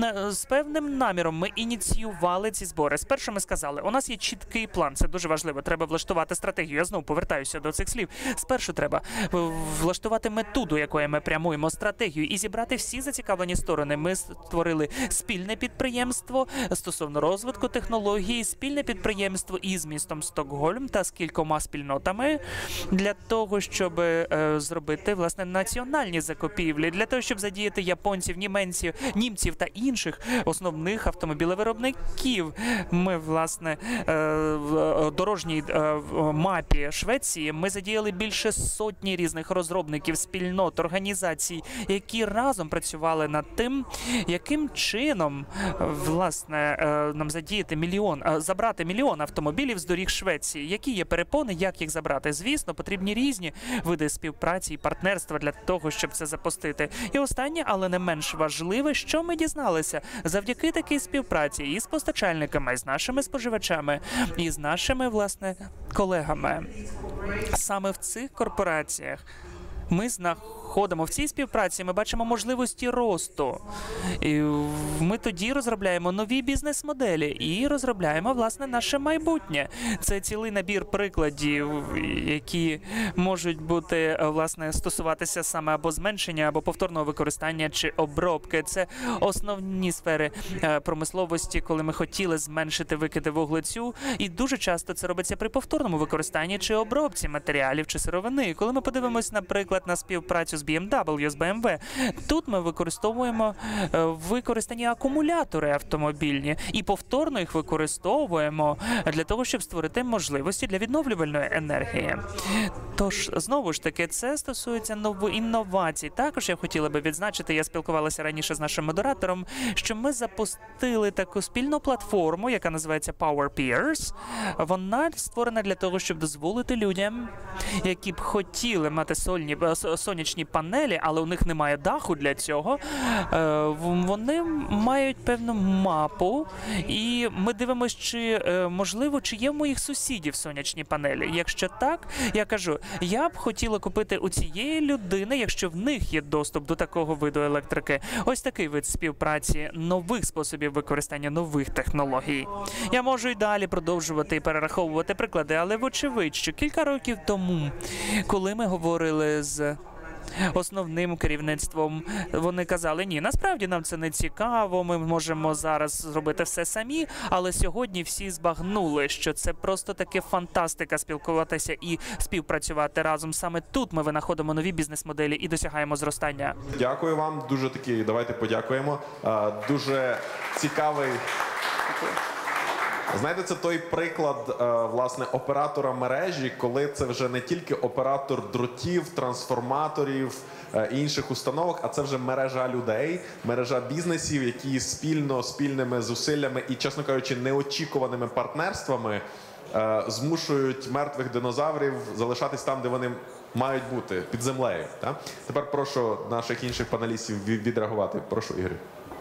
з певним наміром ми ініціювали ці збори. Спершу ми сказали, у нас є чіткий план, це дуже важливо, треба влаштувати стратегію. Я знову повертаюся до цих слів. Спершу треба влаштувати мету, до якої ми прямуємо, стратегію, і зібрати всі зацікавлені сторони. Ми створили спільне підприємство стосовно розвитку технологій, спільне підприємство із містом Стокгольм та з кількома спільнотами для того, щоб е, зробити, власне, національні закупівлі, для того, щоб задіяти японців, німців, німців та інших основних автомобілевиробників. Ми, власне, е, в дорожній е, в мапі Швеції ми задіяли більше сотні різних розробників, спільнот, організацій, які разом працювали над тим, яким чином, власне, е, нам задіяти мільйон, е, забрати мільйон автомобілів з доріг Швеції. Які є перепони, як їх забрати? Звісно, потрібні різні види співпраці і партнерства для того, щоб це запустити. І останнє, але не менш важливе, що ми дізналися завдяки такій співпраці і з постачальниками, і з нашими споживачами, і з нашими, власне, колегами. Саме в цих корпораціях ми знаходимо в цій співпраці, ми бачимо можливості росту. І ми тоді розробляємо нові бізнес-моделі і розробляємо, власне, наше майбутнє. Це цілий набір прикладів, які можуть бути, власне, стосуватися саме або зменшення, або повторного використання чи обробки. Це основні сфери промисловості, коли ми хотіли зменшити викиди вуглецю. І дуже часто це робиться при повторному використанні чи обробці матеріалів чи сировини. Коли ми подивимось, наприклад, на співпрацю з бі ем дабл ю, з Б М В, тут ми використовуємо використані акумулятори автомобільні і повторно їх використовуємо для того, щоб створити можливості для відновлювальної енергії. Тож, знову ж таки, це стосується нових інновацій. Також я хотіла би відзначити, я спілкувалася раніше з нашим модератором, що ми запустили таку спільну платформу, яка називається Power Peers. Вона створена для того, щоб дозволити людям, які б хотіли мати сольні, сонячні панелі, але у них немає даху для цього. Е, Вони мають певну мапу, і ми дивимося, чи е, можливо, чи є в моїх сусідів сонячні панелі. Якщо так, я кажу, я б хотіла купити у цієї людини, якщо в них є доступ до такого виду електрики. Ось такий вид співпраці, нових способів використання нових технологій. Я можу й далі продовжувати і перераховувати приклади, але вочевидь, що кілька років тому, коли ми говорили з основним керівництвом, вони казали, ні, насправді нам це не цікаво, ми можемо зараз зробити все самі, але сьогодні всі збагнули, що це просто таки фантастика спілкуватися і співпрацювати разом. Саме тут ми винаходимо нові бізнес-моделі і досягаємо зростання. Дякую вам. Дуже такий, давайте подякуємо. Е, Дуже цікавий. Знаєте, це той приклад, е, власне, оператора мережі, коли це вже не тільки оператор дротів, трансформаторів, е, і інших установок, а це вже мережа людей, мережа бізнесів, які спільно, спільними зусиллями і, чесно кажучи, неочікуваними партнерствами е, змушують мертвих динозаврів залишатись там, де вони мають бути, під землею. Так? Тепер прошу наших інших панелістів від- відреагувати. Прошу, Ігор.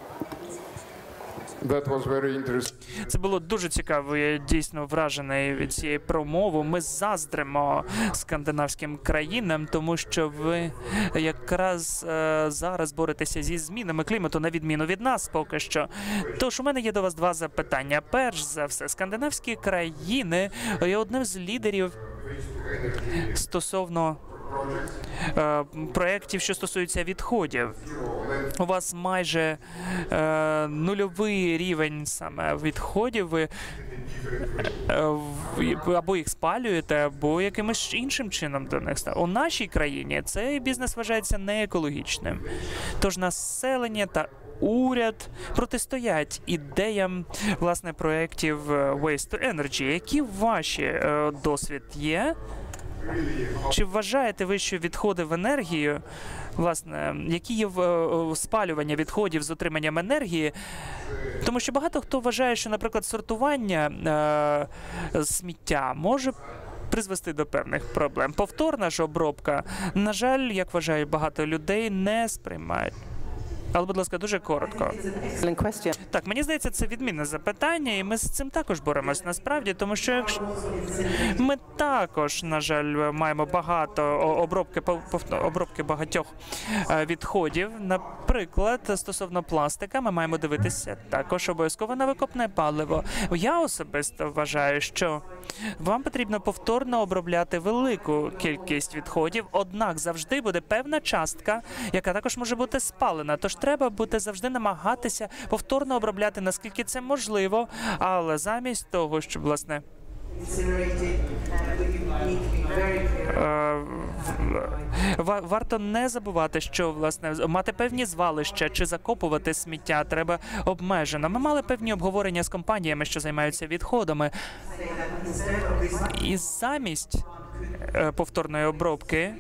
That was very interesting. Це було дуже цікаво. Я дійсно вражений від цієї промови. Ми заздримо скандинавським країнам, тому що ви якраз е, зараз боретеся зі змінами клімату, на відміну від нас поки що. Тож у мене є до вас два запитання. Перш за все, скандинавські країни є одним з лідерів стосовно е, проєктів, що стосуються відходів. У вас майже е, нульовий рівень саме відходів. Ви е, в- або їх спалюєте, або якимось іншим чином до них ставите. У нашій країні цей бізнес вважається неекологічним. Тож населення та уряд протистоять ідеям власне проєктів е, Waste to Energy. Які ваші е, досвід є? Чи вважаєте ви, що відходи в енергію, власне, які є в е, спалювання відходів з отриманням енергії? Тому що багато хто вважає, що, наприклад, сортування е, сміття може призвести до певних проблем. Повторна ж обробка, на жаль, як вважають багато людей, не сприймають. Але, будь ласка, дуже коротко. Excellent question. Так, мені здається, це відмінне запитання, і ми з цим також боремось насправді, тому що якщо ми також, на жаль, маємо багато о- обробки пов- пов- обробки багатьох е, відходів. Наприклад, стосовно пластика, ми маємо дивитися також обов'язково на викопне паливо. Я особисто вважаю, що вам потрібно повторно обробляти велику кількість відходів, однак завжди буде певна частка, яка також може бути спалена. Тож треба буде завжди намагатися повторно обробляти, наскільки це можливо, але замість того, щоб, власне, Е, в- ва- варто не забувати, що власне мати певні звалища чи закопувати сміття треба обмежено. Ми мали певні обговорення з компаніями, що займаються відходами. І замість е, повторної обробки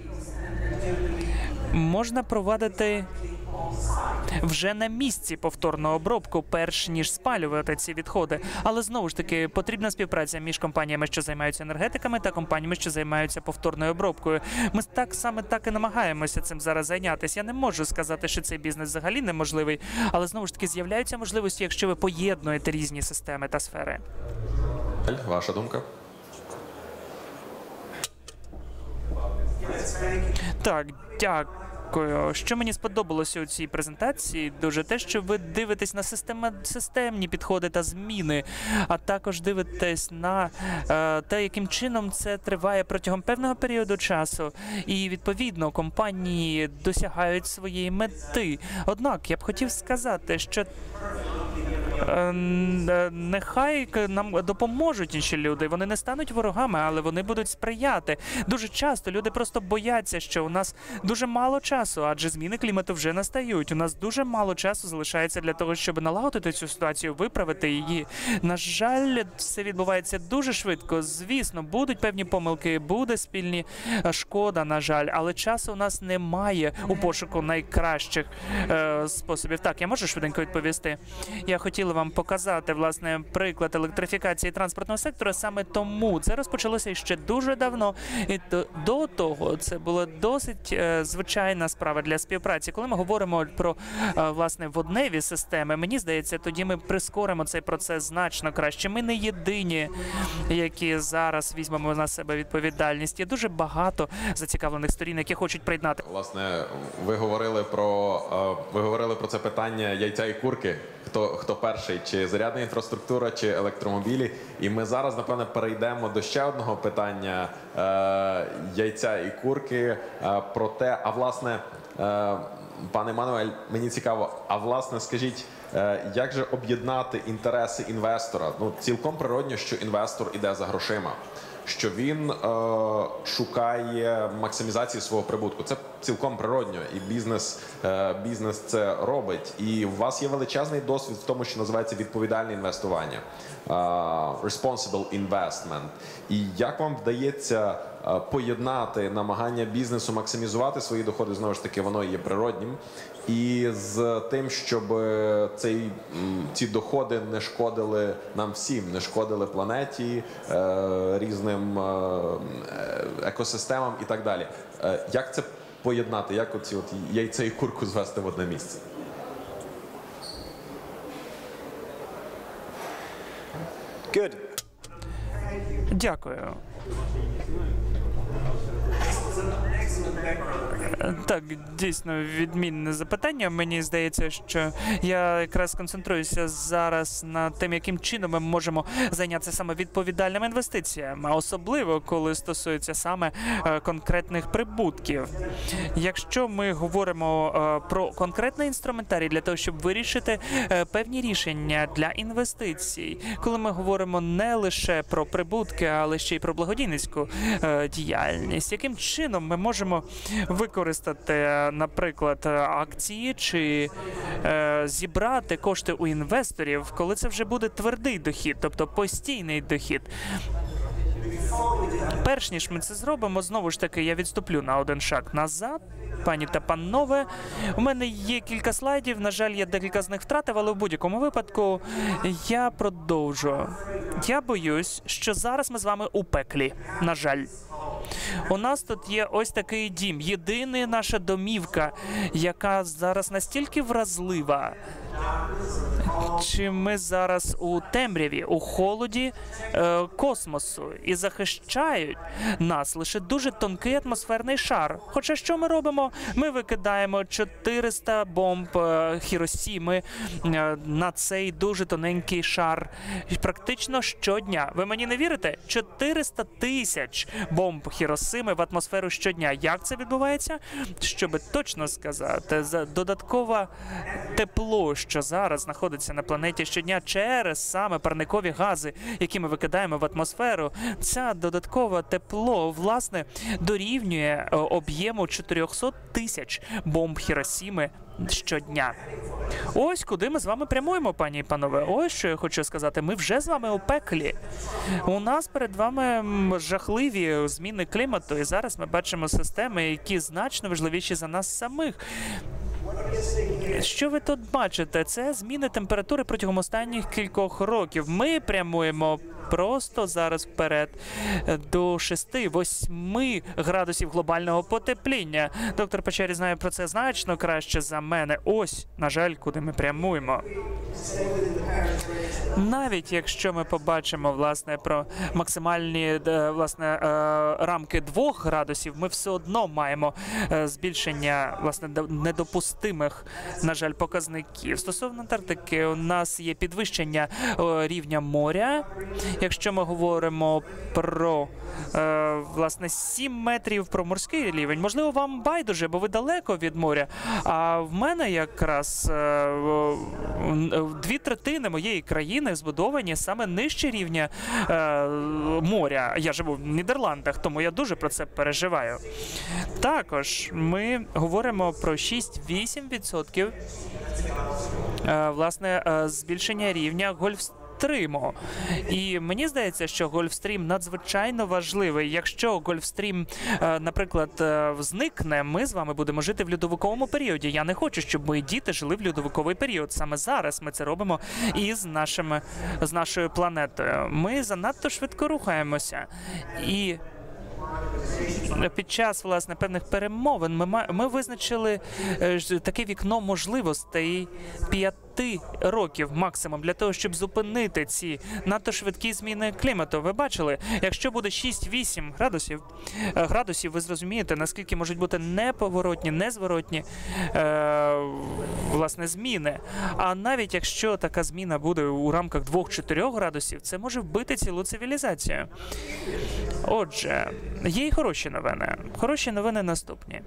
можна провадити вже на місці повторну обробку, перш ніж спалювати ці відходи. Але знову ж таки потрібна співпраця між компаніями, що займаються енергетиками, та компаніями, що займаються повторною обробкою. Ми так саме так і намагаємося цим зараз зайнятися. Я не можу сказати, що цей бізнес взагалі неможливий, але знову ж таки з'являються можливості, якщо ви поєднуєте різні системи та сфери. Ваша думка? Так, дякую. Що мені сподобалося у цій презентації, дуже те, що ви дивитесь на система, системні підходи та зміни, а також дивитесь на е, те, яким чином це триває протягом певного періоду часу. І, відповідно, компанії досягають своєї мети. Однак, я б хотів сказати, що Е, нехай к- нам допоможуть інші люди. Вони не стануть ворогами, але вони будуть сприяти. Дуже часто люди просто бояться, що у нас дуже мало часу, адже зміни клімату вже настають. У нас дуже мало часу залишається для того, щоб налагодити цю ситуацію, виправити її. На жаль, все відбувається дуже швидко. Звісно, будуть певні помилки, буде спільні е, шкода, на жаль, але часу у нас немає у пошуку найкращих е, способів. Так, я можу швиденько відповісти? Я хотіла вам показати власне приклад електрифікації транспортного сектору. Саме тому це розпочалося ще дуже давно. І до, до того це була досить е, звичайна справа для співпраці. Коли ми говоримо про е, власне водневі системи, мені здається, тоді ми прискоримо цей процес значно краще. Ми не єдині, які зараз візьмемо на себе відповідальність. Є дуже багато зацікавлених сторін, які хочуть приєднати. Власне, ви говорили про е, ви говорили про це питання яйця і курки. Хто хто перший, чи зарядна інфраструктура, чи електромобілі? І ми зараз, напевне, перейдемо до ще одного питання е, яйця і курки. Е, про те, а власне, е, пане Мануель, мені цікаво, а власне, скажіть, е, як же об'єднати інтереси інвестора? Ну, цілком природньо, що інвестор іде за грошима, що він е, шукає максимізації свого прибутку. Це цілком природньо, і бізнес, е, бізнес це робить. І у вас є величезний досвід в тому, що називається відповідальне інвестування, е, responsible investment. І як вам вдається е, поєднати намагання бізнесу максимізувати свої доходи, знову ж таки, воно є природнім, і з тим, щоб цей, ці доходи не шкодили нам всім, не шкодили планеті, е, різним е, екосистемам і так далі. Е, як це поєднати? Як оці от яйце і курку звести в одне місце? Good. Дякую. Так, дійсно відмінне запитання. Мені здається, що я якраз концентруюся зараз на тим, яким чином ми можемо зайнятися саме відповідальними інвестиціями, особливо коли стосується саме е, конкретних прибутків. Якщо ми говоримо е, про конкретний інструментарій для того, щоб вирішити е, певні рішення для інвестицій, коли ми говоримо не лише про прибутки, але ще й про благодійницьку е, діяльність, яким чином ми можемо використати, наприклад, акції чи е, зібрати кошти у інвесторів, коли це вже буде твердий дохід, тобто постійний дохід. Перш ніж ми це зробимо, знову ж таки, я відступлю на один шаг назад. Пані та панове, у мене є кілька слайдів, на жаль, я декілька з них втратив, але в будь-якому випадку я продовжу. Я боюсь, що зараз ми з вами у пеклі, на жаль. У нас тут є ось такий дім, єдина наша домівка, яка зараз настільки вразлива. Чи ми зараз у темряві, у холоді е, космосу, і захищають нас лише дуже тонкий атмосферний шар. Хоча що ми робимо? Ми викидаємо чотириста бомб е, Хіросіми е, на цей дуже тоненький шар. Практично щодня. Ви мені не вірите? чотириста тисяч бомб Хіросіми в атмосферу щодня. Як це відбувається? Щоб точно сказати, за додаткове тепло, що зараз знаходиться на планеті щодня через саме парникові гази, які ми викидаємо в атмосферу, це додаткове тепло, власне, дорівнює об'єму чотириста тисяч бомб Хіросіми щодня. Ось куди ми з вами прямуємо, пані і панове. Ось що я хочу сказати. Ми вже з вами у пеклі. У нас перед вами жахливі зміни клімату, і зараз ми бачимо системи, які значно важливіші за нас самих. Що ви тут бачите? Це зміни температури протягом останніх кількох років. Ми прямуємо просто зараз вперед до шести-восьми градусів глобального потепління. Доктор Печері знає про це значно краще за мене. Ось, на жаль, куди ми прямуємо. Навіть якщо ми побачимо, власне, про максимальні, власне, рамки двох градусів, ми все одно маємо збільшення, власне, недопустимих, на жаль, показників. Стосовно Антарктики, у нас є підвищення рівня моря. Якщо ми говоримо про, е, власне, сім метрів про морський рівень, можливо, вам байдуже, бо ви далеко від моря. А в мене якраз е, дві третини моєї країни збудовані саме нижче рівня е, моря. Я живу в Нідерландах, тому я дуже про це переживаю. Також ми говоримо про шість-вісім відсотків е, власне, е, збільшення рівня гольф Гольфстриму. І мені здається, що Гольфстрім надзвичайно важливий. Якщо Гольфстрім, е, наприклад, е, зникне, ми з вами будемо жити в льодовиковому періоді. Я не хочу, щоб мої діти жили в льодовиковий період. Саме зараз ми це робимо із нашими, з нашою планетою. Ми занадто швидко рухаємося. І під час, власне, певних перемовин ми, ма- ми визначили е, ж таке вікно можливостей п'яти років максимум для того, щоб зупинити ці надто швидкі зміни клімату. Ви бачили, якщо буде шість-вісім градусів, е, градусів, ви зрозумієте, наскільки можуть бути неповоротні, незворотні е, власне, зміни. А навіть якщо така зміна буде у рамках двох-чотирьох градусів, це може вбити цілу цивілізацію. Отже, є й хороші новини. Хороші новини наступні.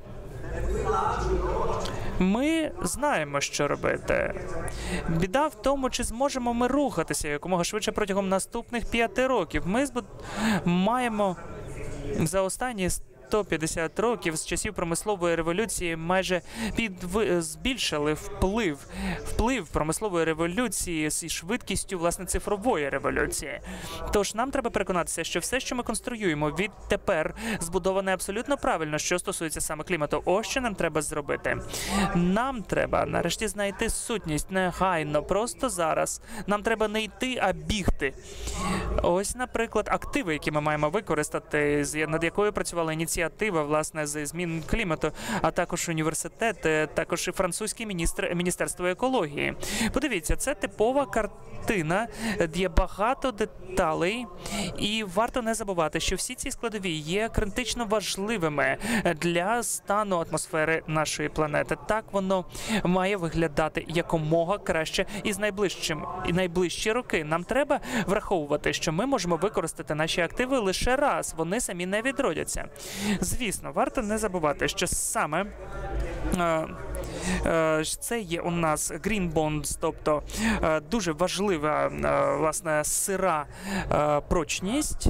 Ми знаємо, що робити. Біда в тому, чи зможемо ми рухатися якомога швидше протягом наступних п'яти років. Ми збуд... маємо за останні сто п'ятдесят років з часів промислової революції майже підви... збільшили вплив вплив промислової революції зі швидкістю, власне, цифрової революції. Тож нам треба переконатися, що все, що ми конструюємо відтепер, збудоване абсолютно правильно, що стосується саме клімату. Ось що нам треба зробити. Нам треба нарешті знайти сутність негайно, просто зараз. Нам треба не йти, а бігти. Ось, наприклад, активи, які ми маємо використати, над якою працювала ініціатива, власне, з змін клімату, а також університети, також і французьке міністр... міністерство екології. Подивіться, це типова картина, де є багато деталей, і варто не забувати, що всі ці складові є критично важливими для стану атмосфери нашої планети. Так воно має виглядати якомога краще і з найближчим, і найближчі роки. Нам треба враховувати, що ми можемо використати наші активи лише раз, вони самі не відродяться. Звісно, варто не забувати, що саме е, е, це є у нас Green Bonds, тобто е, дуже важлива, е, власне, сира е, прочність.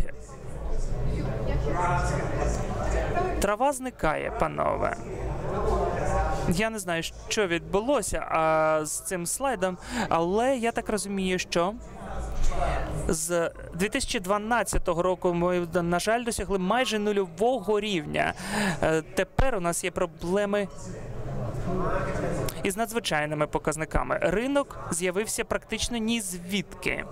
Трава зникає, панове. Я не знаю, що відбулося а, з цим слайдом, але я так розумію, що з дві тисячі дванадцятого року ми, на жаль, досягли майже нульового рівня. Тепер у нас є проблеми із надзвичайними показниками. Ринок з'явився практично ні звідки.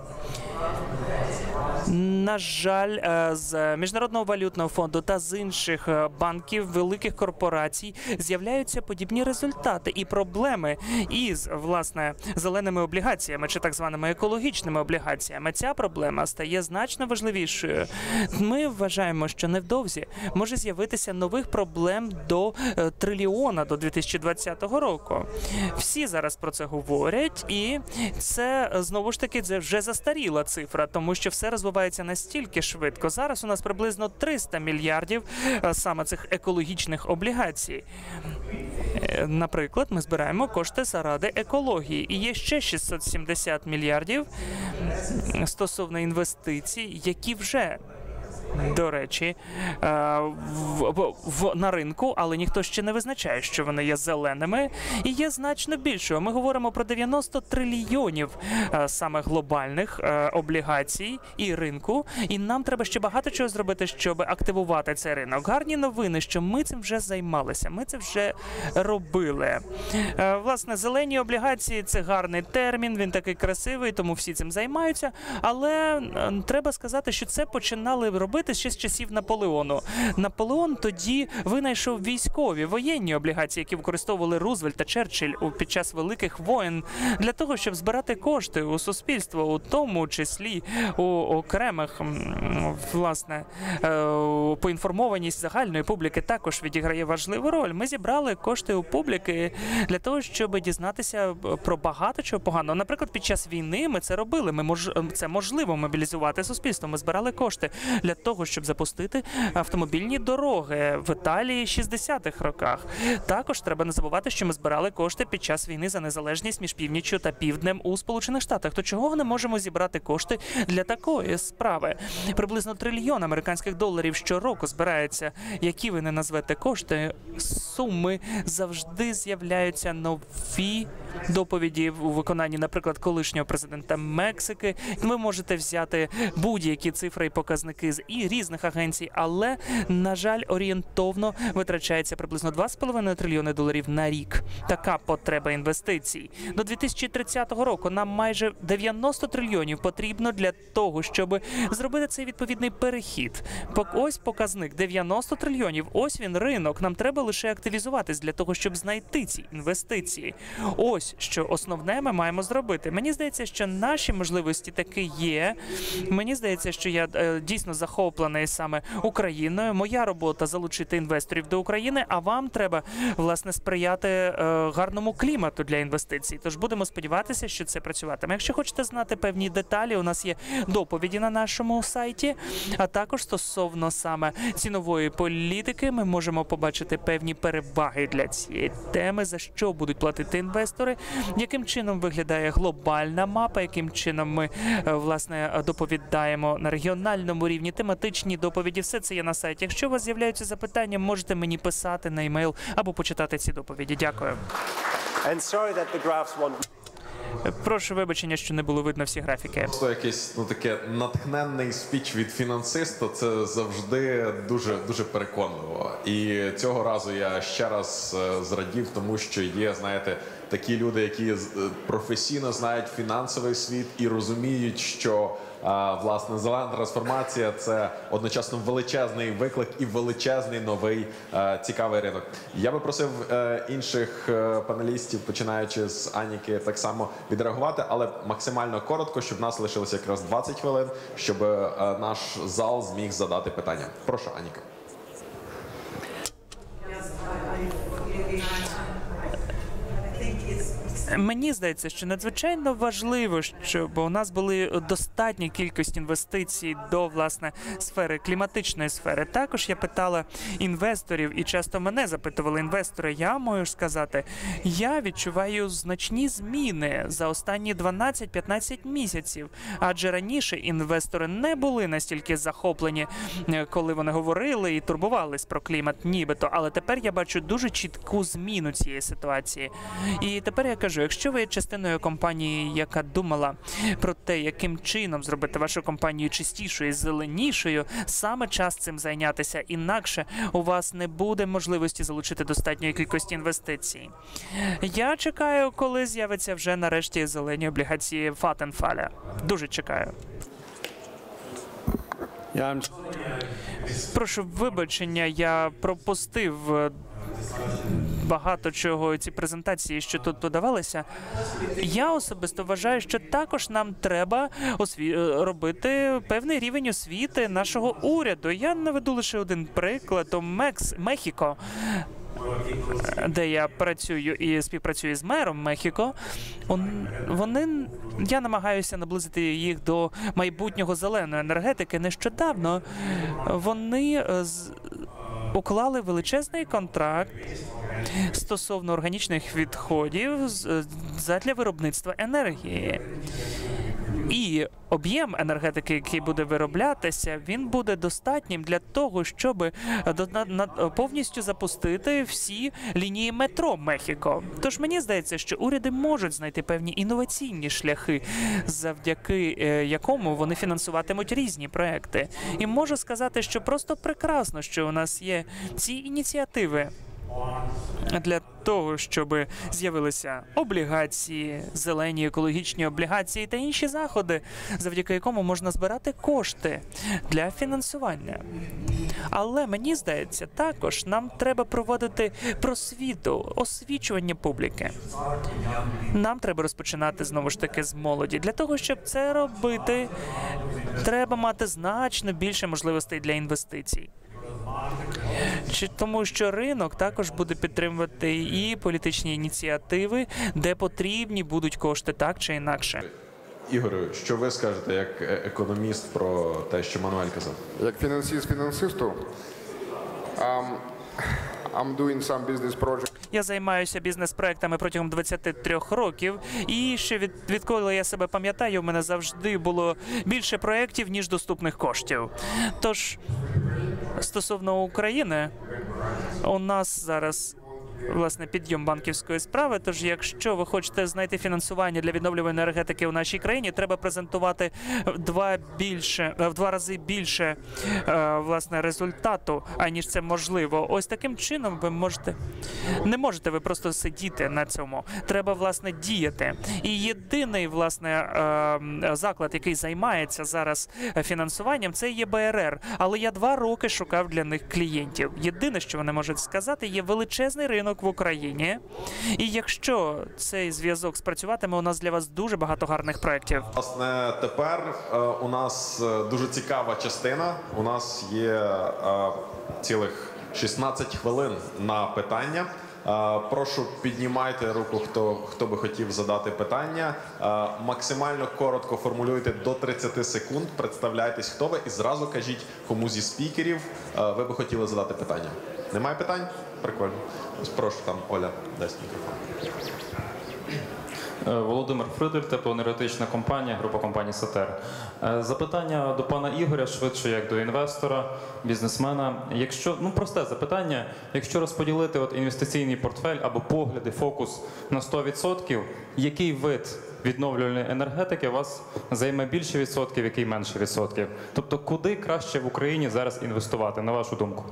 На жаль, з Міжнародного валютного фонду та з інших банків, великих корпорацій з'являються подібні результати і проблеми із, власне, зеленими облігаціями чи так званими екологічними облігаціями. Ця проблема стає значно важливішою. Ми вважаємо, що невдовзі може з'явитися нових проблем до трильйона до дві тисячі двадцятого року. Всі зараз про це говорять, і це, знову ж таки, це вже застаріла цифра, тому що все розвивається настільки швидко. Зараз у нас приблизно триста мільярдів саме цих екологічних облігацій. Наприклад, ми збираємо кошти заради екології. І є ще шістсот сімдесят мільярдів стосовно інвестицій, які вже, до речі, в, в, в, на ринку, але ніхто ще не визначає, що вони є зеленими і є значно більшою. Ми говоримо про дев'яносто трильйонів саме глобальних облігацій і ринку, і нам треба ще багато чого зробити, щоб активувати цей ринок. Гарні новини, що ми цим вже займалися, ми це вже робили. Власне, зелені облігації – це гарний термін, він такий красивий, тому всі цим займаються, але треба сказати, що це починали робити ще з часів Наполеону. Наполеон тоді винайшов військові, воєнні облігації, які використовували Рузвельт та Черчилль під час великих воєн для того, щоб збирати кошти у суспільство, у тому числі у окремих, власне, поінформованість загальної публіки також відіграє важливу роль. Ми зібрали кошти у публіки для того, щоб дізнатися про багато чого поганого. Наприклад, під час війни ми це робили. Ми мож... Це можливо мобілізувати суспільство. Ми збирали кошти для того, щоб запустити автомобільні дороги в Італії шістдесятих роках. Також треба не забувати, що ми збирали кошти під час війни за незалежність між північчю та півднем у Сполучених Штатах. То чого не можемо зібрати кошти для такої справи? Приблизно трильйон американських доларів щороку збирається. Які ви не назвете кошти, суми, завжди з'являються нові доповіді у виконанні, наприклад, колишнього президента Мексики. Ви можете взяти будь-які цифри і показники з і різних агенцій, але, на жаль, орієнтовно витрачається приблизно два з половиною трильйони доларів на рік. Така потреба інвестицій. До дві тисячі тридцятого року нам майже дев'яносто трильйонів потрібно для того, щоб зробити цей відповідний перехід. Ось показник дев'яносто трильйонів. Ось він ринок. Нам треба лише активізуватись для того, щоб знайти ці інвестиції. Ось що основне ми маємо зробити. Мені здається, що наші можливості таки є. Мені здається, що я е, дійсно захоплений саме Україною. Моя робота залучити інвесторів до України, а вам треба, власне, сприяти е, гарному клімату для інвестицій. Тож будемо сподіватися, що це працюватиме. Якщо хочете знати певні деталі, у нас є доповіді на нашому сайті, а також стосовно саме цінової політики ми можемо побачити певні переваги для цієї теми, за що будуть платити інвестори, яким чином виглядає глобальна мапа, яким чином ми, власне, доповідаємо на регіональному рівні, тематичні доповіді. Все це є на сайті. Якщо у вас з'являються запитання, можете мені писати на емейл або почитати ці доповіді. Дякую. And sorry that the graphs won't... Прошу вибачення, що не було видно всі графіки. Просто якийсь, ну, таке натхненний спіч від фінансиста, це завжди дуже дуже переконливо. І цього разу я ще раз е, зрадів, тому що є, знаєте, такі люди, які е, професійно знають фінансовий світ і розуміють, що а, власне зелена трансформація – це одночасно величезний виклик і величезний новий е, цікавий ринок. Я би просив е, інших е, панелістів, починаючи з Аніки, так само відреагувати, але максимально коротко, щоб в нас лишилося якраз двадцять хвилин, щоб е, наш зал зміг задати питання. Прошу, Аніка. Мені здається, що надзвичайно важливо, щоб у нас були достатні кількість інвестицій до, власне, сфери, кліматичної сфери. Також я питала інвесторів, і часто мене запитували інвестори. Я можу сказати, я відчуваю значні зміни за останні дванадцять-п'ятнадцять місяців. Адже раніше інвестори не були настільки захоплені, коли вони говорили і турбувались про клімат, нібито. Але тепер я бачу дуже чітку зміну цієї ситуації. І тепер я кажу, якщо ви є частиною компанії, яка думала про те, яким чином зробити вашу компанію чистішою і зеленішою, саме час цим зайнятися. Інакше у вас не буде можливості залучити достатньої кількості інвестицій. Я чекаю, коли з'явиться вже нарешті зелені облігації Vattenfall. Дуже чекаю. Прошу вибачення, я пропустив багато чого ці презентації, що тут подавалися. Я особисто вважаю, що також нам треба осві... робити певний рівень освіти нашого уряду. Я наведу лише один приклад. У Мекс... Мехіко, де я працюю і співпрацюю з мером Мехіко, вони, я намагаюся наблизити їх до майбутнього зеленої енергетики. Нещодавно вони з... уклали величезний контракт стосовно органічних відходів задля виробництва енергії. І об'єм енергетики, який буде вироблятися, він буде достатнім для того, щоб повністю запустити всі лінії метро Мехіко. Тож мені здається, що уряди можуть знайти певні інноваційні шляхи, завдяки якому вони фінансуватимуть різні проекти. І можу сказати, що просто прекрасно, що у нас є ці ініціативи для того, щоб з'явилися облігації, зелені екологічні облігації та інші заходи, завдяки якому можна збирати кошти для фінансування. Але мені здається, також нам треба проводити просвіту, освічування публіки. Нам треба розпочинати, знову ж таки, з молоді. Для того, щоб це робити, треба мати значно більше можливостей для інвестицій. Чи тому, що ринок також буде підтримувати і політичні ініціативи, де потрібні будуть кошти так чи інакше. Ігорю, що ви скажете як е- економіст про те, що Мануель казав? Як фінансист фінансисту, um, I'm doing some business project. Я займаюся бізнес-проектами протягом двадцяти трьох років, і ще від, відколи я себе пам'ятаю, у мене завжди було більше проєктів, ніж доступних коштів. Тож, стосовно України, у нас зараз власне підйом банківської справи. Тож, якщо ви хочете знайти фінансування для відновлюваної енергетики у нашій країні, треба презентувати в два більше в два рази більше е, власне результату, аніж це можливо. Ось таким чином ви можете не можете ви просто сидіти на цьому. Треба власне діяти. І єдиний власне е, заклад, який займається зараз фінансуванням, це є Б Р Р. Але я два роки шукав для них клієнтів. Єдине, що вони можуть сказати, є величезний ринок в Україні. І якщо цей зв'язок спрацюватиме, у нас для вас дуже багато гарних проєктів. Власне, тепер е, у нас е, дуже цікава частина. У нас є е, цілих шістнадцять хвилин на питання. Е, прошу, піднімайте руку, хто, хто би хотів задати питання. Е, максимально коротко формулюйте до тридцяти секунд, представляйтесь, хто ви, і зразу кажіть, кому зі спікерів е, ви би хотіли задати питання. Немає питань? Прикольно. Ось прошу, там Оля дасть мікрофон. Володимир Фридель, теплоенергетична компанія, група компаній Сатер. Запитання до пана Ігоря, швидше як до інвестора, бізнесмена. Якщо, ну просте запитання, якщо розподілити от інвестиційний портфель або погляди, фокус на сто відсотків, який вид відновлювальної енергетики у вас займе більше відсотків, який менше відсотків? Тобто, куди краще в Україні зараз інвестувати, на вашу думку?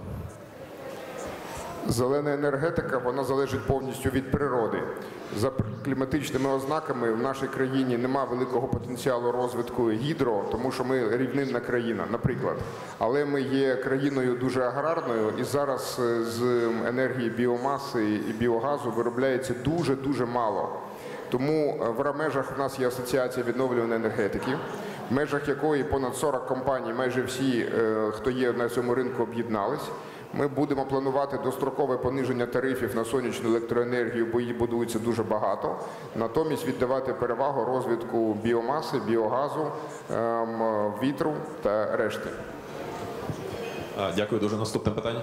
Зелена енергетика, вона залежить повністю від природи. За кліматичними ознаками в нашій країні немає великого потенціалу розвитку гідро, тому що ми рівнинна країна, наприклад. Але ми є країною дуже аграрною, і зараз з енергії біомаси і біогазу виробляється дуже-дуже мало. Тому в межах в нас є асоціація відновлюваної енергетики, в межах якої понад сорок компаній, майже всі, хто є на цьому ринку, об'єднались. Ми будемо планувати дострокове пониження тарифів на сонячну електроенергію, бо її будується дуже багато. Натомість віддавати перевагу розвитку біомаси, біогазу, вітру та решти. Дякую дуже. Наступне питання.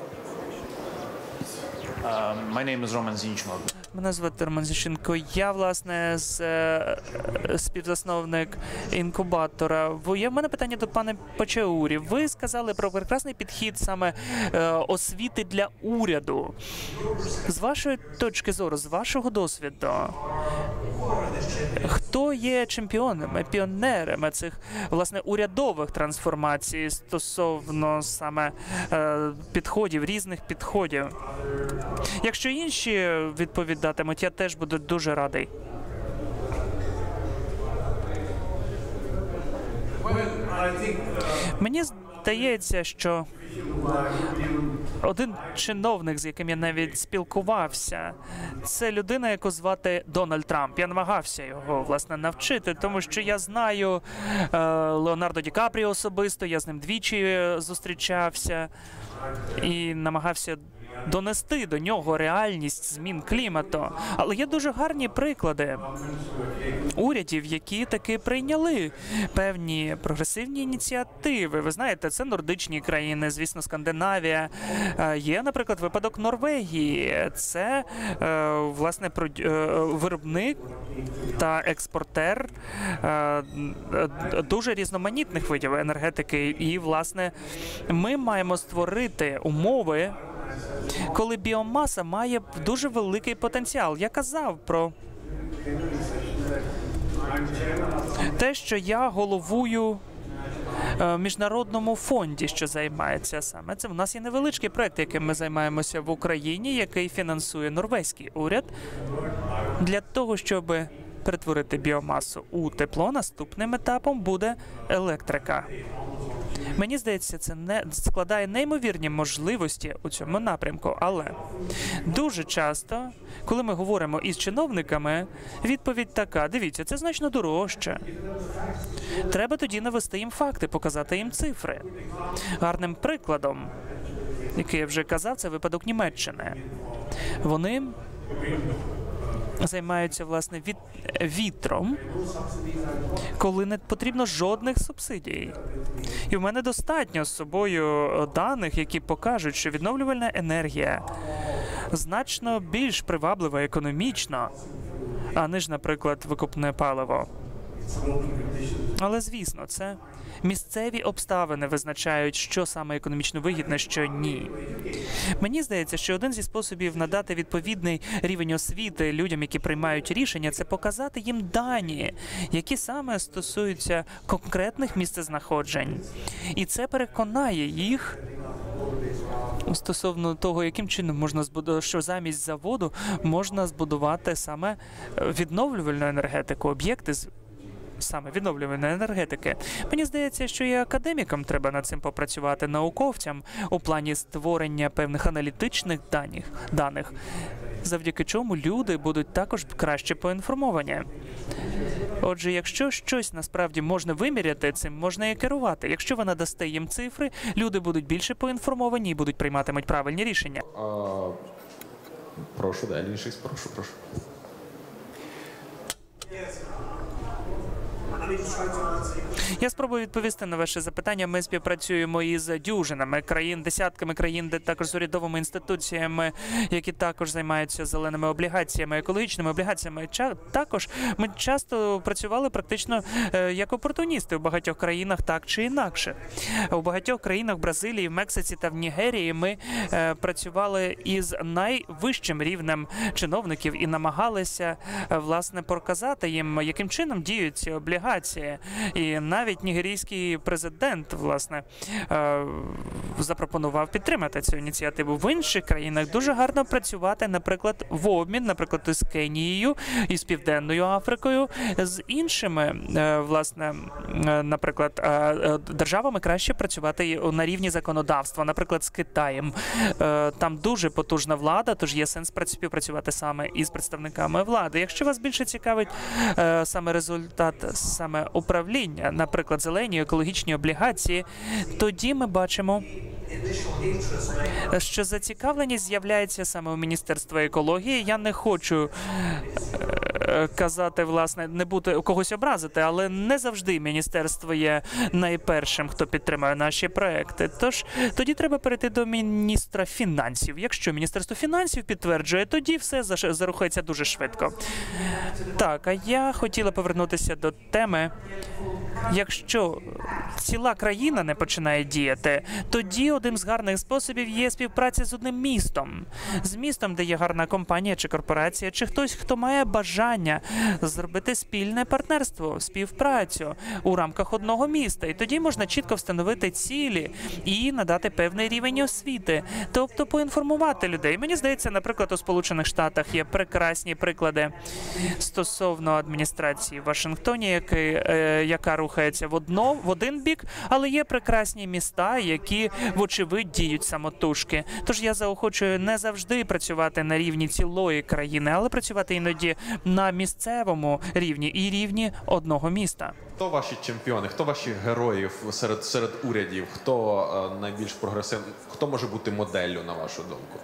Uh, my name is Roman Zinchenko. Мене звати Роман Зіщенко. Я, власне, з, е, співзасновник інкубатора. В є в мене питання до пана Пачаурі. Ви сказали про прекрасний підхід саме е, освіти для уряду. З вашої точки зору, з вашого досвіду, хто є чемпіонами, піонерами цих, власне, урядових трансформацій стосовно саме е, підходів, різних підходів? Якщо інші відповідатимуть, я теж буду дуже радий. Мені здається, що один чиновник, з яким я навіть спілкувався, це людина, яку звати Дональд Трамп. Я намагався його, власне, навчити, тому що я знаю е, Леонардо Ді Капріо особисто, я з ним двічі зустрічався і намагався донести до нього реальність змін клімату. Але є дуже гарні приклади урядів, які таки прийняли певні прогресивні ініціативи. Ви знаєте, це нордичні країни, звісно, Скандинавія. Є, наприклад, випадок Норвегії. Це, власне, виробник та експортер дуже різноманітних видів енергетики. І, власне, ми маємо створити умови, коли біомаса має дуже великий потенціал. Я казав про те, що я головую в міжнародному фонді, що займається саме цим. У нас є невеличкий проект, яким ми займаємося в Україні, який фінансує норвезький уряд для того, щоб перетворити біомасу у тепло. Наступним етапом буде електрика. Мені здається, це не складає неймовірні можливості у цьому напрямку. Але дуже часто, коли ми говоримо із чиновниками, відповідь така: дивіться, це значно дорожче. Треба тоді навести їм факти, показати їм цифри. Гарним прикладом, який я вже казав, це випадок Німеччини. Вони займаються власне від... вітром, коли не потрібно жодних субсидій. І в мене достатньо з собою даних, які покажуть, що відновлювальна енергія значно більш приваблива економічно, аніж, наприклад, викопне паливо. Але, звісно, це місцеві обставини визначають, що саме економічно вигідно, що ні. Мені здається, що один зі способів надати відповідний рівень освіти людям, які приймають рішення, це показати їм дані, які саме стосуються конкретних місцезнаходжень. І це переконає їх стосовно того, яким чином можна збудувати, що замість заводу можна збудувати саме відновлювальну енергетику, об'єкти з саме відновлювальної енергетики. Мені здається, що і академікам треба над цим попрацювати, науковцям у плані створення певних аналітичних даних, даних, завдяки чому люди будуть також краще поінформовані. Отже, якщо щось насправді можна виміряти, цим можна і керувати. Якщо ви надасте їм цифри, люди будуть більше поінформовані і будуть прийматимуть правильні рішення. А, прошу, далі інший, прошу, прошу. Я спробую відповісти на ваше запитання. Ми співпрацюємо із дюжинами країн, десятками країн, де також з урядовими інституціями, які також займаються зеленими облігаціями, екологічними облігаціями. Ча також ми часто працювали практично е, як опортуністи в багатьох країнах, так чи інакше. У багатьох країнах, в Бразилії, в Мексиці та в Нігерії, ми е, працювали із найвищим рівнем чиновників і намагалися, е, власне, показати їм, яким чином діють ці облігації. І навіть нігерійський президент, власне, е, запропонував підтримати цю ініціативу. В інших країнах дуже гарно працювати, наприклад, в обмін, наприклад, із Кенією, із Південною Африкою, з іншими, е, власне, е, наприклад, е, державами краще працювати на рівні законодавства, наприклад, з Китаєм. Е, там дуже потужна влада, тож є сенс співпрацювати саме із представниками влади. Якщо вас більше цікавить е, саме результат, саме управління, наприклад, зелені екологічні облігації, тоді ми бачимо, що зацікавленість з'являється саме у Міністерства екології. Я не хочу е, казати, власне, не бути когось образити, але не завжди міністерство є найпершим, хто підтримує наші проекти. Тож тоді треба перейти до міністра фінансів. Якщо Міністерство фінансів підтверджує, тоді все зарухається дуже швидко. Так, а я хотіла повернутися до теми. Якщо ціла країна не починає діяти, тоді один з гарних способів є співпраця з одним містом. З містом, де є гарна компанія чи корпорація, чи хтось, хто має бажання зробити спільне партнерство, співпрацю у рамках одного міста. І тоді можна чітко встановити цілі і надати певний рівень освіти, тобто поінформувати людей. Мені здається, наприклад, у Сполучених Штатах є прекрасні приклади стосовно адміністрації в Вашингтоні, який, е, яка рухається в, одно, в один бік, але є прекрасні міста, які, вочевидь, діють самотужки. Тож я заохочую не завжди працювати на рівні цілої країни, але працювати іноді на місцевому рівні і рівні одного міста. Хто ваші чемпіони, хто ваші герої серед, серед урядів, хто е, найбільш прогресивний, хто може бути моделлю, на вашу думку?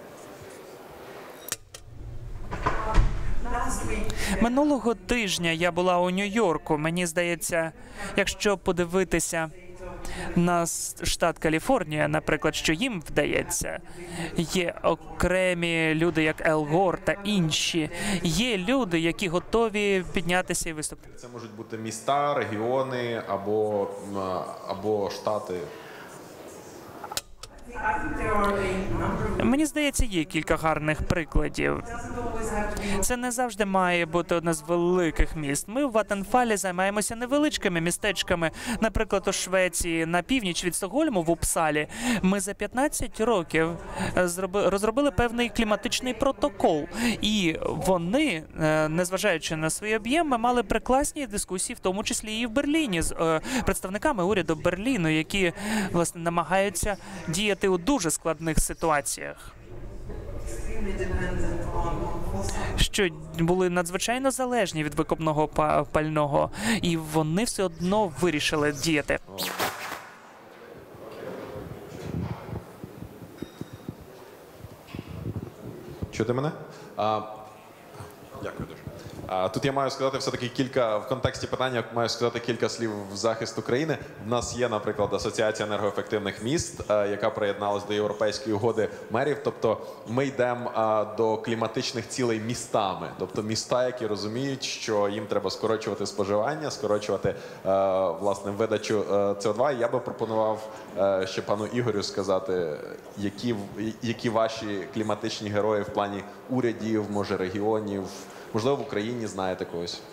Минулого тижня я була у Нью-Йорку. Мені здається, якщо подивитися на штат Каліфорнія, наприклад, що їм вдається, є окремі люди, як Ел Гор та інші, є люди, які готові піднятися і виступити. Це можуть бути міста, регіони або, або штати. Мені здається, є кілька гарних прикладів. Це не завжди має бути одне з великих міст. Ми в Ватенфалі займаємося невеличкими містечками. Наприклад, у Швеції, на північ від Стокгольму, в Упсалі, ми за п'ятнадцять років розробили певний кліматичний протокол. І вони, незважаючи на свої об'єми, мали прекрасні дискусії, в тому числі і в Берліні, з представниками уряду Берліну, які, власне, намагаються діяти у дуже складних ситуаціях, що були надзвичайно залежні від викопного пального, і вони все одно вирішили діяти. Чути мене? А, дякую дуже. А, Тут я маю сказати все-таки кілька, в контексті питання маю сказати кілька слів в захист України. В нас є, наприклад, Асоціація енергоефективних міст, е, яка приєдналась до Європейської угоди мерів. Тобто ми йдемо е, до кліматичних цілей містами. Тобто міста, які розуміють, що їм треба скорочувати споживання, скорочувати е, власне видачу е, С О два. І я би пропонував е, ще пану Ігорю сказати, які, які ваші кліматичні герої в плані урядів, може регіонів, можливо, в Україні знаєте когось.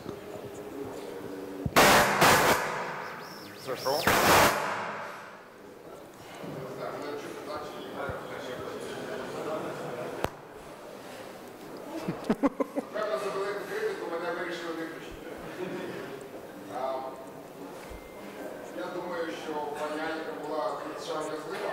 Це що? Певно, за велику критику мене вирішили виключити. А, Я думаю, що пані Аніка була сором'язлива.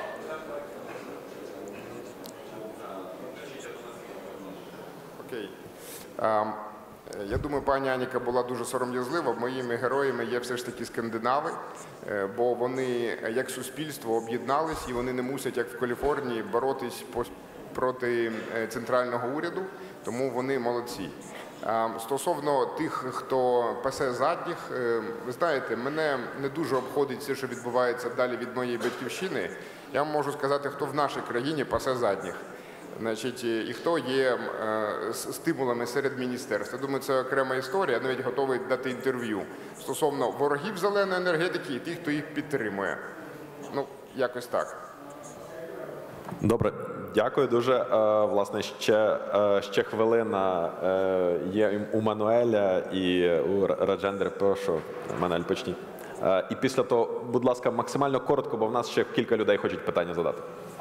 Окей. А, Я думаю, пані Аніка була дуже сором'язлива. Моїми героями є все ж таки скандинави, е, бо вони як суспільство об'єднались і вони не мусять, як в Каліфорнії, боротись по- проти е, центрального уряду, тому вони молодці. А, Стосовно тих, хто пасе задніх, е, ви знаєте, мене не дуже обходить все, що відбувається далі від моєї батьківщини. Я вам можу сказати, хто в нашій країні пасе задніх. Значить, і хто є е, стимулами серед міністерств. Я думаю, це окрема історія. Я навіть готовий дати інтерв'ю стосовно ворогів зеленої енергетики і тих, хто їх підтримує. Ну, якось так. Добре, дякую дуже. Е, Власне, ще, е, ще хвилина е, є у Мануеля і у Раджендри. Прошу, Мануель, почніть. Е, І після того, будь ласка, максимально коротко, бо в нас ще кілька людей хочуть питання задати.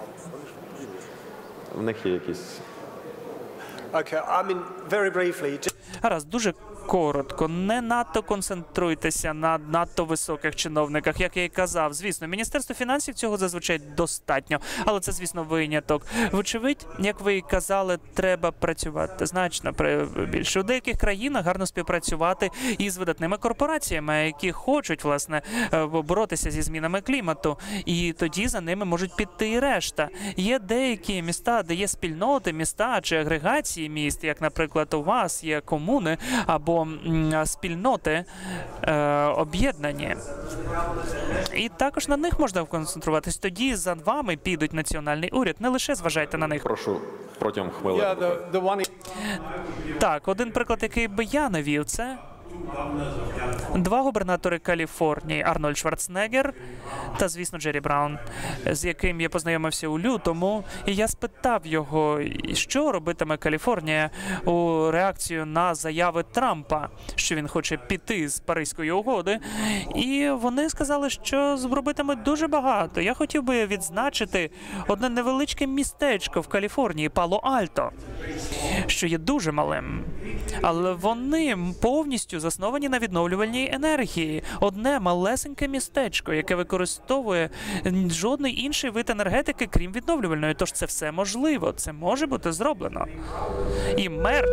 В них є якісь... Okay, I mean, very briefly. just- Гаразд, дуже коротко. Не надто концентруйтеся на надто високих чиновниках, як я і казав. Звісно, Міністерство фінансів цього зазвичай достатньо, але це, звісно, виняток. Вочевидь, як ви і казали, треба працювати значно при- більше. У деяких країнах гарно співпрацювати із видатними корпораціями, які хочуть, власне, е, боротися зі змінами клімату. І тоді за ними можуть піти і решта. Є деякі міста, де є спільноти, міста чи агрегації міст, як, наприклад, у вас є комуни або м, спільноти е, об'єднані. І також на них можна концентруватись. Тоді за вами підуть національний уряд. Не лише зважайте на них. Прошу, протягом хвилини. Yeah, the, the one. Так, один приклад, який би я навів, це два губернатори Каліфорнії Арнольд Шварценеггер та, звісно, Джері Браун, з яким я познайомився у лютому. І я спитав його, що робитиме Каліфорнія у реакцію на заяви Трампа, що він хоче піти з Паризької угоди. І вони сказали, що робитимуть дуже багато. Я хотів би відзначити одне невеличке містечко в Каліфорнії, Пало-Альто, що є дуже малим. Але вони повністю засновані на відновлювальній енергії. Одне малесеньке містечко, яке використовує жодний інший вид енергетики, крім відновлювальної. Тож це все можливо, це може бути зроблено. І мер...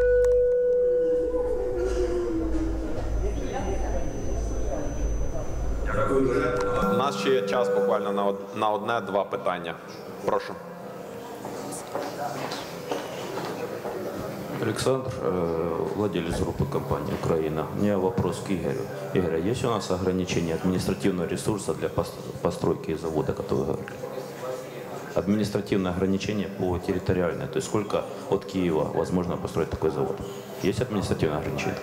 У нас ще є час буквально на од- на одне-два питання. Прошу. Александр, э, владелец группы компании «Украина». У меня вопрос к Игорю. Игорь, а есть у нас ограничение административного ресурса для пос- постройки завода, который вы говорили? Административное ограничение по территориальной. То есть сколько от Киева возможно построить такой завод? Есть административное ограничение?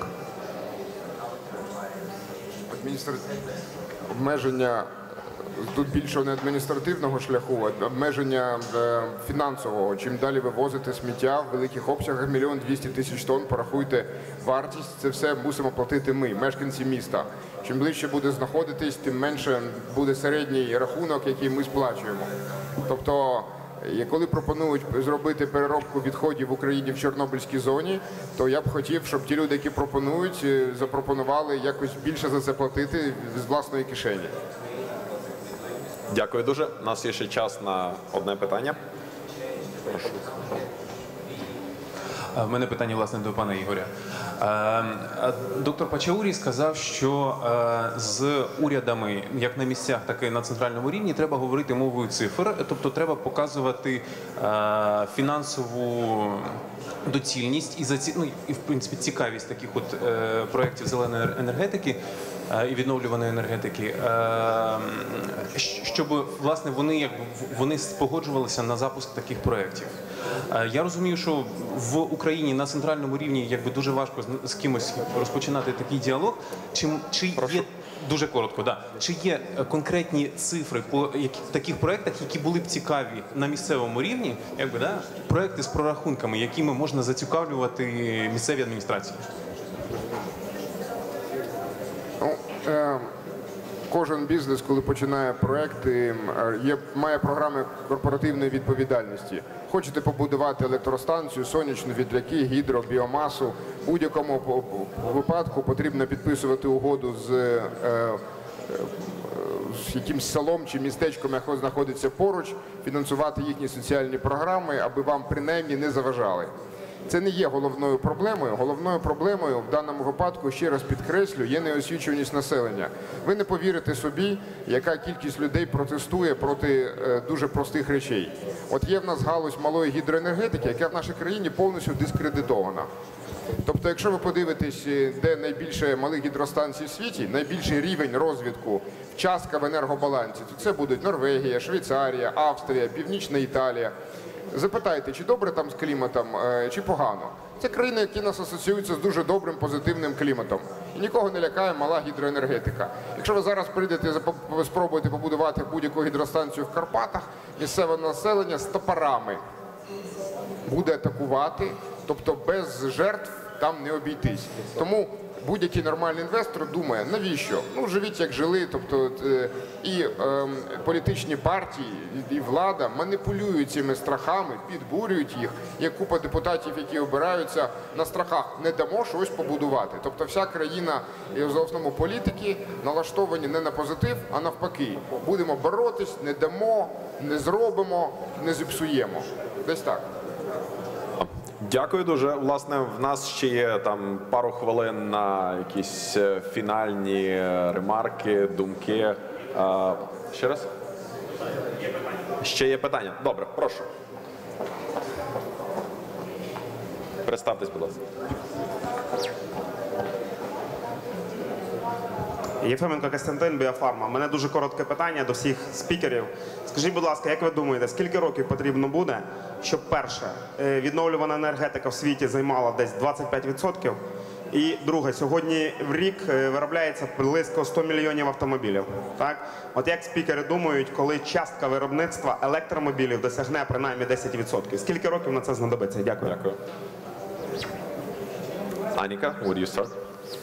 Адміністративне обмеження тут більше не адміністративного шляху, а обмеження е, фінансового. Чим далі вивозити сміття в великих обсягах, мільйон двісті тисяч тонн, порахуйте вартість, це все мусимо платити ми, мешканці міста. Чим ближче буде знаходитись, тим менше буде середній рахунок, який ми сплачуємо. Тобто, і коли пропонують зробити переробку відходів в Україні в Чорнобильській зоні, то я б хотів, щоб ті люди, які пропонують, е, запропонували якось більше за це платити з власної кишені. Дякую дуже. У нас є ще час на одне питання. В мене питання, власне, до пана Ігоря. Е, Доктор Пачаурі сказав, що е, з урядами, як на місцях, так і на центральному рівні, треба говорити мовою цифр, тобто треба показувати е, фінансову доцільність і, заці... ну, і в принципі цікавість таких от е, проєктів зеленої енергетики е, і відновлюваної енергетики, е, щоб власне вони як вони погоджувалися на запуск таких проєктів. Е, я розумію, що в Україні на центральному рівні якби дуже важко з, з кимось розпочинати такий діалог. Чи, чи є дуже коротко, да чи є конкретні цифри по які, таких проєктах, які були б цікаві на місцевому рівні, якби да проєкти з прорахунками, якими можна зацікавлювати місцеві адміністрації? Ну, е, кожен бізнес, коли починає проекти, є має програми корпоративної відповідальності. Хочете побудувати електростанцію, сонячну, вітряки, гідро, біомасу. В будь-якому випадку потрібно підписувати угоду з, е, е, з якимсь селом чи містечком, яке знаходиться поруч, фінансувати їхні соціальні програми, аби вам принаймні не заважали. Це не є головною проблемою. Головною проблемою в даному випадку, ще раз підкреслю, є неосвічуваність населення. Ви не повірите собі, яка кількість людей протестує проти е, дуже простих речей. От є в нас галузь малої гідроенергетики, яка в нашій країні повністю дискредитована. Тобто, якщо ви подивитесь, де найбільше малих гідростанцій в світі, найбільший рівень розвитку, частка в енергобалансі, то це будуть Норвегія, Швейцарія, Австрія, Північна Італія. Запитайте, чи добре там з кліматом, чи погано. Це країни, які нас асоціюються з дуже добрим, позитивним кліматом. І нікого не лякає мала гідроенергетика. Якщо ви зараз прийдете і спробуєте побудувати будь-яку гідростанцію в Карпатах, місцеве населення з топорами буде атакувати, тобто без жертв там не обійтись. Тому будь-який нормальний інвестор думає, навіщо? Ну, живіть як жили, тобто і е, політичні партії, і влада маніпулюють цими страхами, підбурюють їх. Є купа депутатів, які обираються на страхах, не дамо щось побудувати. Тобто вся країна, і в основному політики, налаштовані не на позитив, а навпаки. Будемо боротись, не дамо, не зробимо, не зіпсуємо. Десь так. Дякую дуже. Власне, в нас ще є там пару хвилин на якісь фінальні ремарки, думки. А, ще раз? Ще є питання. Добре, прошу. Представтесь, будь ласка. Єфименко Костянтин, Біофарма. У мене дуже коротке питання до всіх спікерів. Скажіть, будь ласка, як ви думаєте, скільки років потрібно буде, щоб перше, відновлювана енергетика в світі займала десь двадцять п'ять відсотків? І друге, сьогодні в рік виробляється близько сто мільйонів автомобілів. Так? От як спікери думають, коли частка виробництва електромобілів досягне принаймні десять відсотків? Скільки років на це знадобиться? Дякую. Дякую. Аніка, would you start?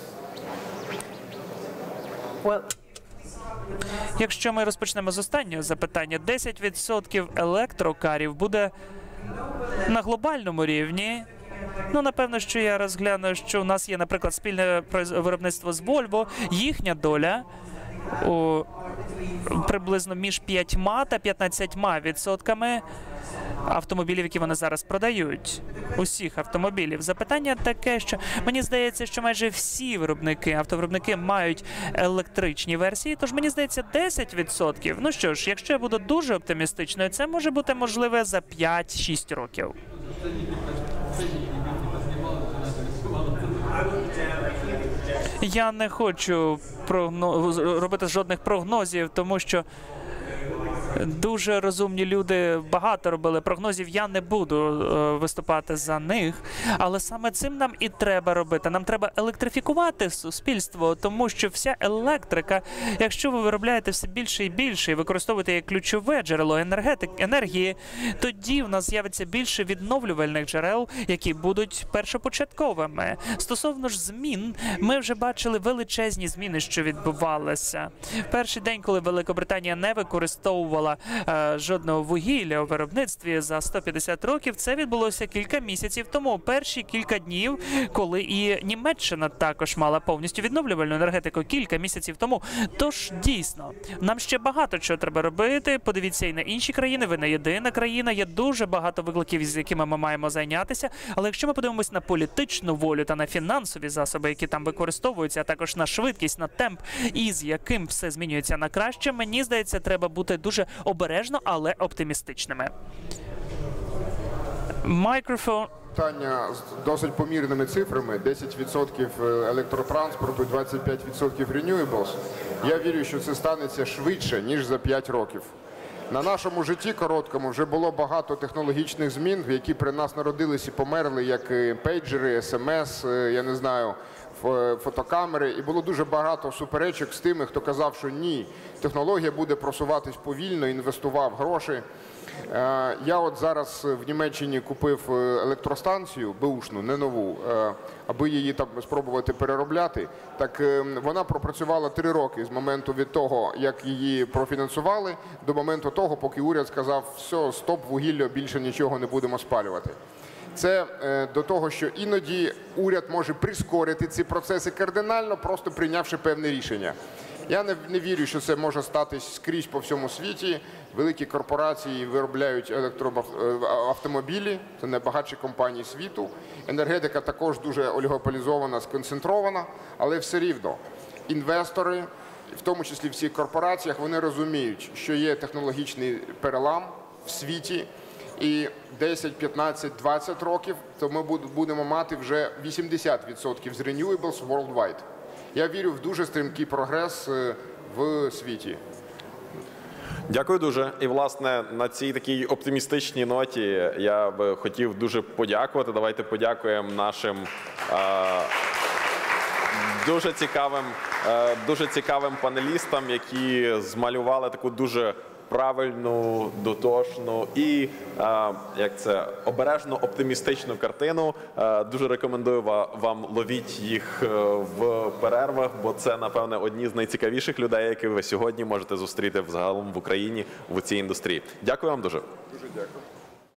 Well, якщо ми розпочнемо з останнього запитання, десять відсотків електрокарів буде на глобальному рівні. Ну, напевно, що я розгляну, що у нас є, наприклад, спільне виробництво з Volvo. Їхня доля у приблизно між п'ятьма та п'ятнадцятьма відсотками автомобілів, які вони зараз продають. Усіх автомобілів. Запитання таке, що мені здається, що майже всі виробники, автовиробники мають електричні версії, тож мені здається десять відсотків. Ну що ж, якщо я буду дуже оптимістичною, це може бути можливе за п'ять-шість років. Я не хочу прогноз... робити жодних прогнозів, тому що дуже розумні люди багато робили прогнозів, я не буду е, виступати за них, але саме цим нам і треба робити. Нам треба електрифікувати суспільство, тому що вся електрика, якщо ви виробляєте все більше і більше і використовуєте як ключове джерело енергетик, енергії, тоді в нас з'явиться більше відновлювальних джерел, які будуть першопочатковими. Стосовно ж змін, ми вже бачили величезні зміни, що відбувалися. В перший день, коли Великобританія не використовувала мала е, жодного вугілля у виробництві за сто п'ятдесят років. Це відбулося кілька місяців тому. Перші кілька днів, коли і Німеччина також мала повністю відновлювальну енергетику кілька місяців тому. Тож дійсно, нам ще багато чого треба робити. Подивіться і на інші країни. Ви не єдина країна. Є дуже багато викликів, з якими ми маємо зайнятися. Але якщо ми подивимось на політичну волю та на фінансові засоби, які там використовуються, а також на швидкість, на темп, і з яким все змінюється на краще, мені здається, треба бути дуже обережно, але оптимістичними. Мікрофон. Питання з досить помірними цифрами: десять відсотків електротранспорту, двадцять п'ять відсотків renewables. Я вірю, що це станеться швидше, ніж за п'ять років. На нашому житті короткому вже було багато технологічних змін, які при нас народились і померли, як пейджери, смс, я не знаю, фотокамери. І було дуже багато суперечок з тими, хто казав, що ні, технологія буде просуватись повільно, інвестував гроші. Я от зараз в Німеччині купив електростанцію беушну, не нову, аби її там спробувати переробляти. Так вона пропрацювала три роки з моменту від того, як її профінансували, до моменту того, поки уряд сказав: все, стоп, вугілля, більше нічого не будемо спалювати. Це до того, що іноді уряд може прискорити ці процеси кардинально, просто прийнявши певне рішення. Я не, не вірю, що це може статись скрізь по всьому світі. Великі корпорації виробляють електроавтомобілі, це найбагатші компанії світу. Енергетика також дуже олігополізована, сконцентрована, але все рівно інвестори, в тому числі в цих корпораціях, вони розуміють, що є технологічний перелам в світі, і десять, п'ятнадцять, двадцять років, то ми будемо мати вже вісімдесят відсотків з renewables worldwide. Я вірю в дуже стрімкий прогрес в світі. Дякую дуже. І, власне, на цій такій оптимістичній ноті я б хотів дуже подякувати. Давайте подякуємо нашим е, дуже цікавим, е, дуже цікавим панелістам, які змалювали таку дуже правильну, дотошну і е, як це, обережно оптимістичну картину. Е, дуже рекомендую вам, ловіть їх в перервах, бо це, напевне, одні з найцікавіших людей, яких ви сьогодні можете зустріти взагалом в Україні в цій індустрії. Дякую вам дуже. Дуже дякую.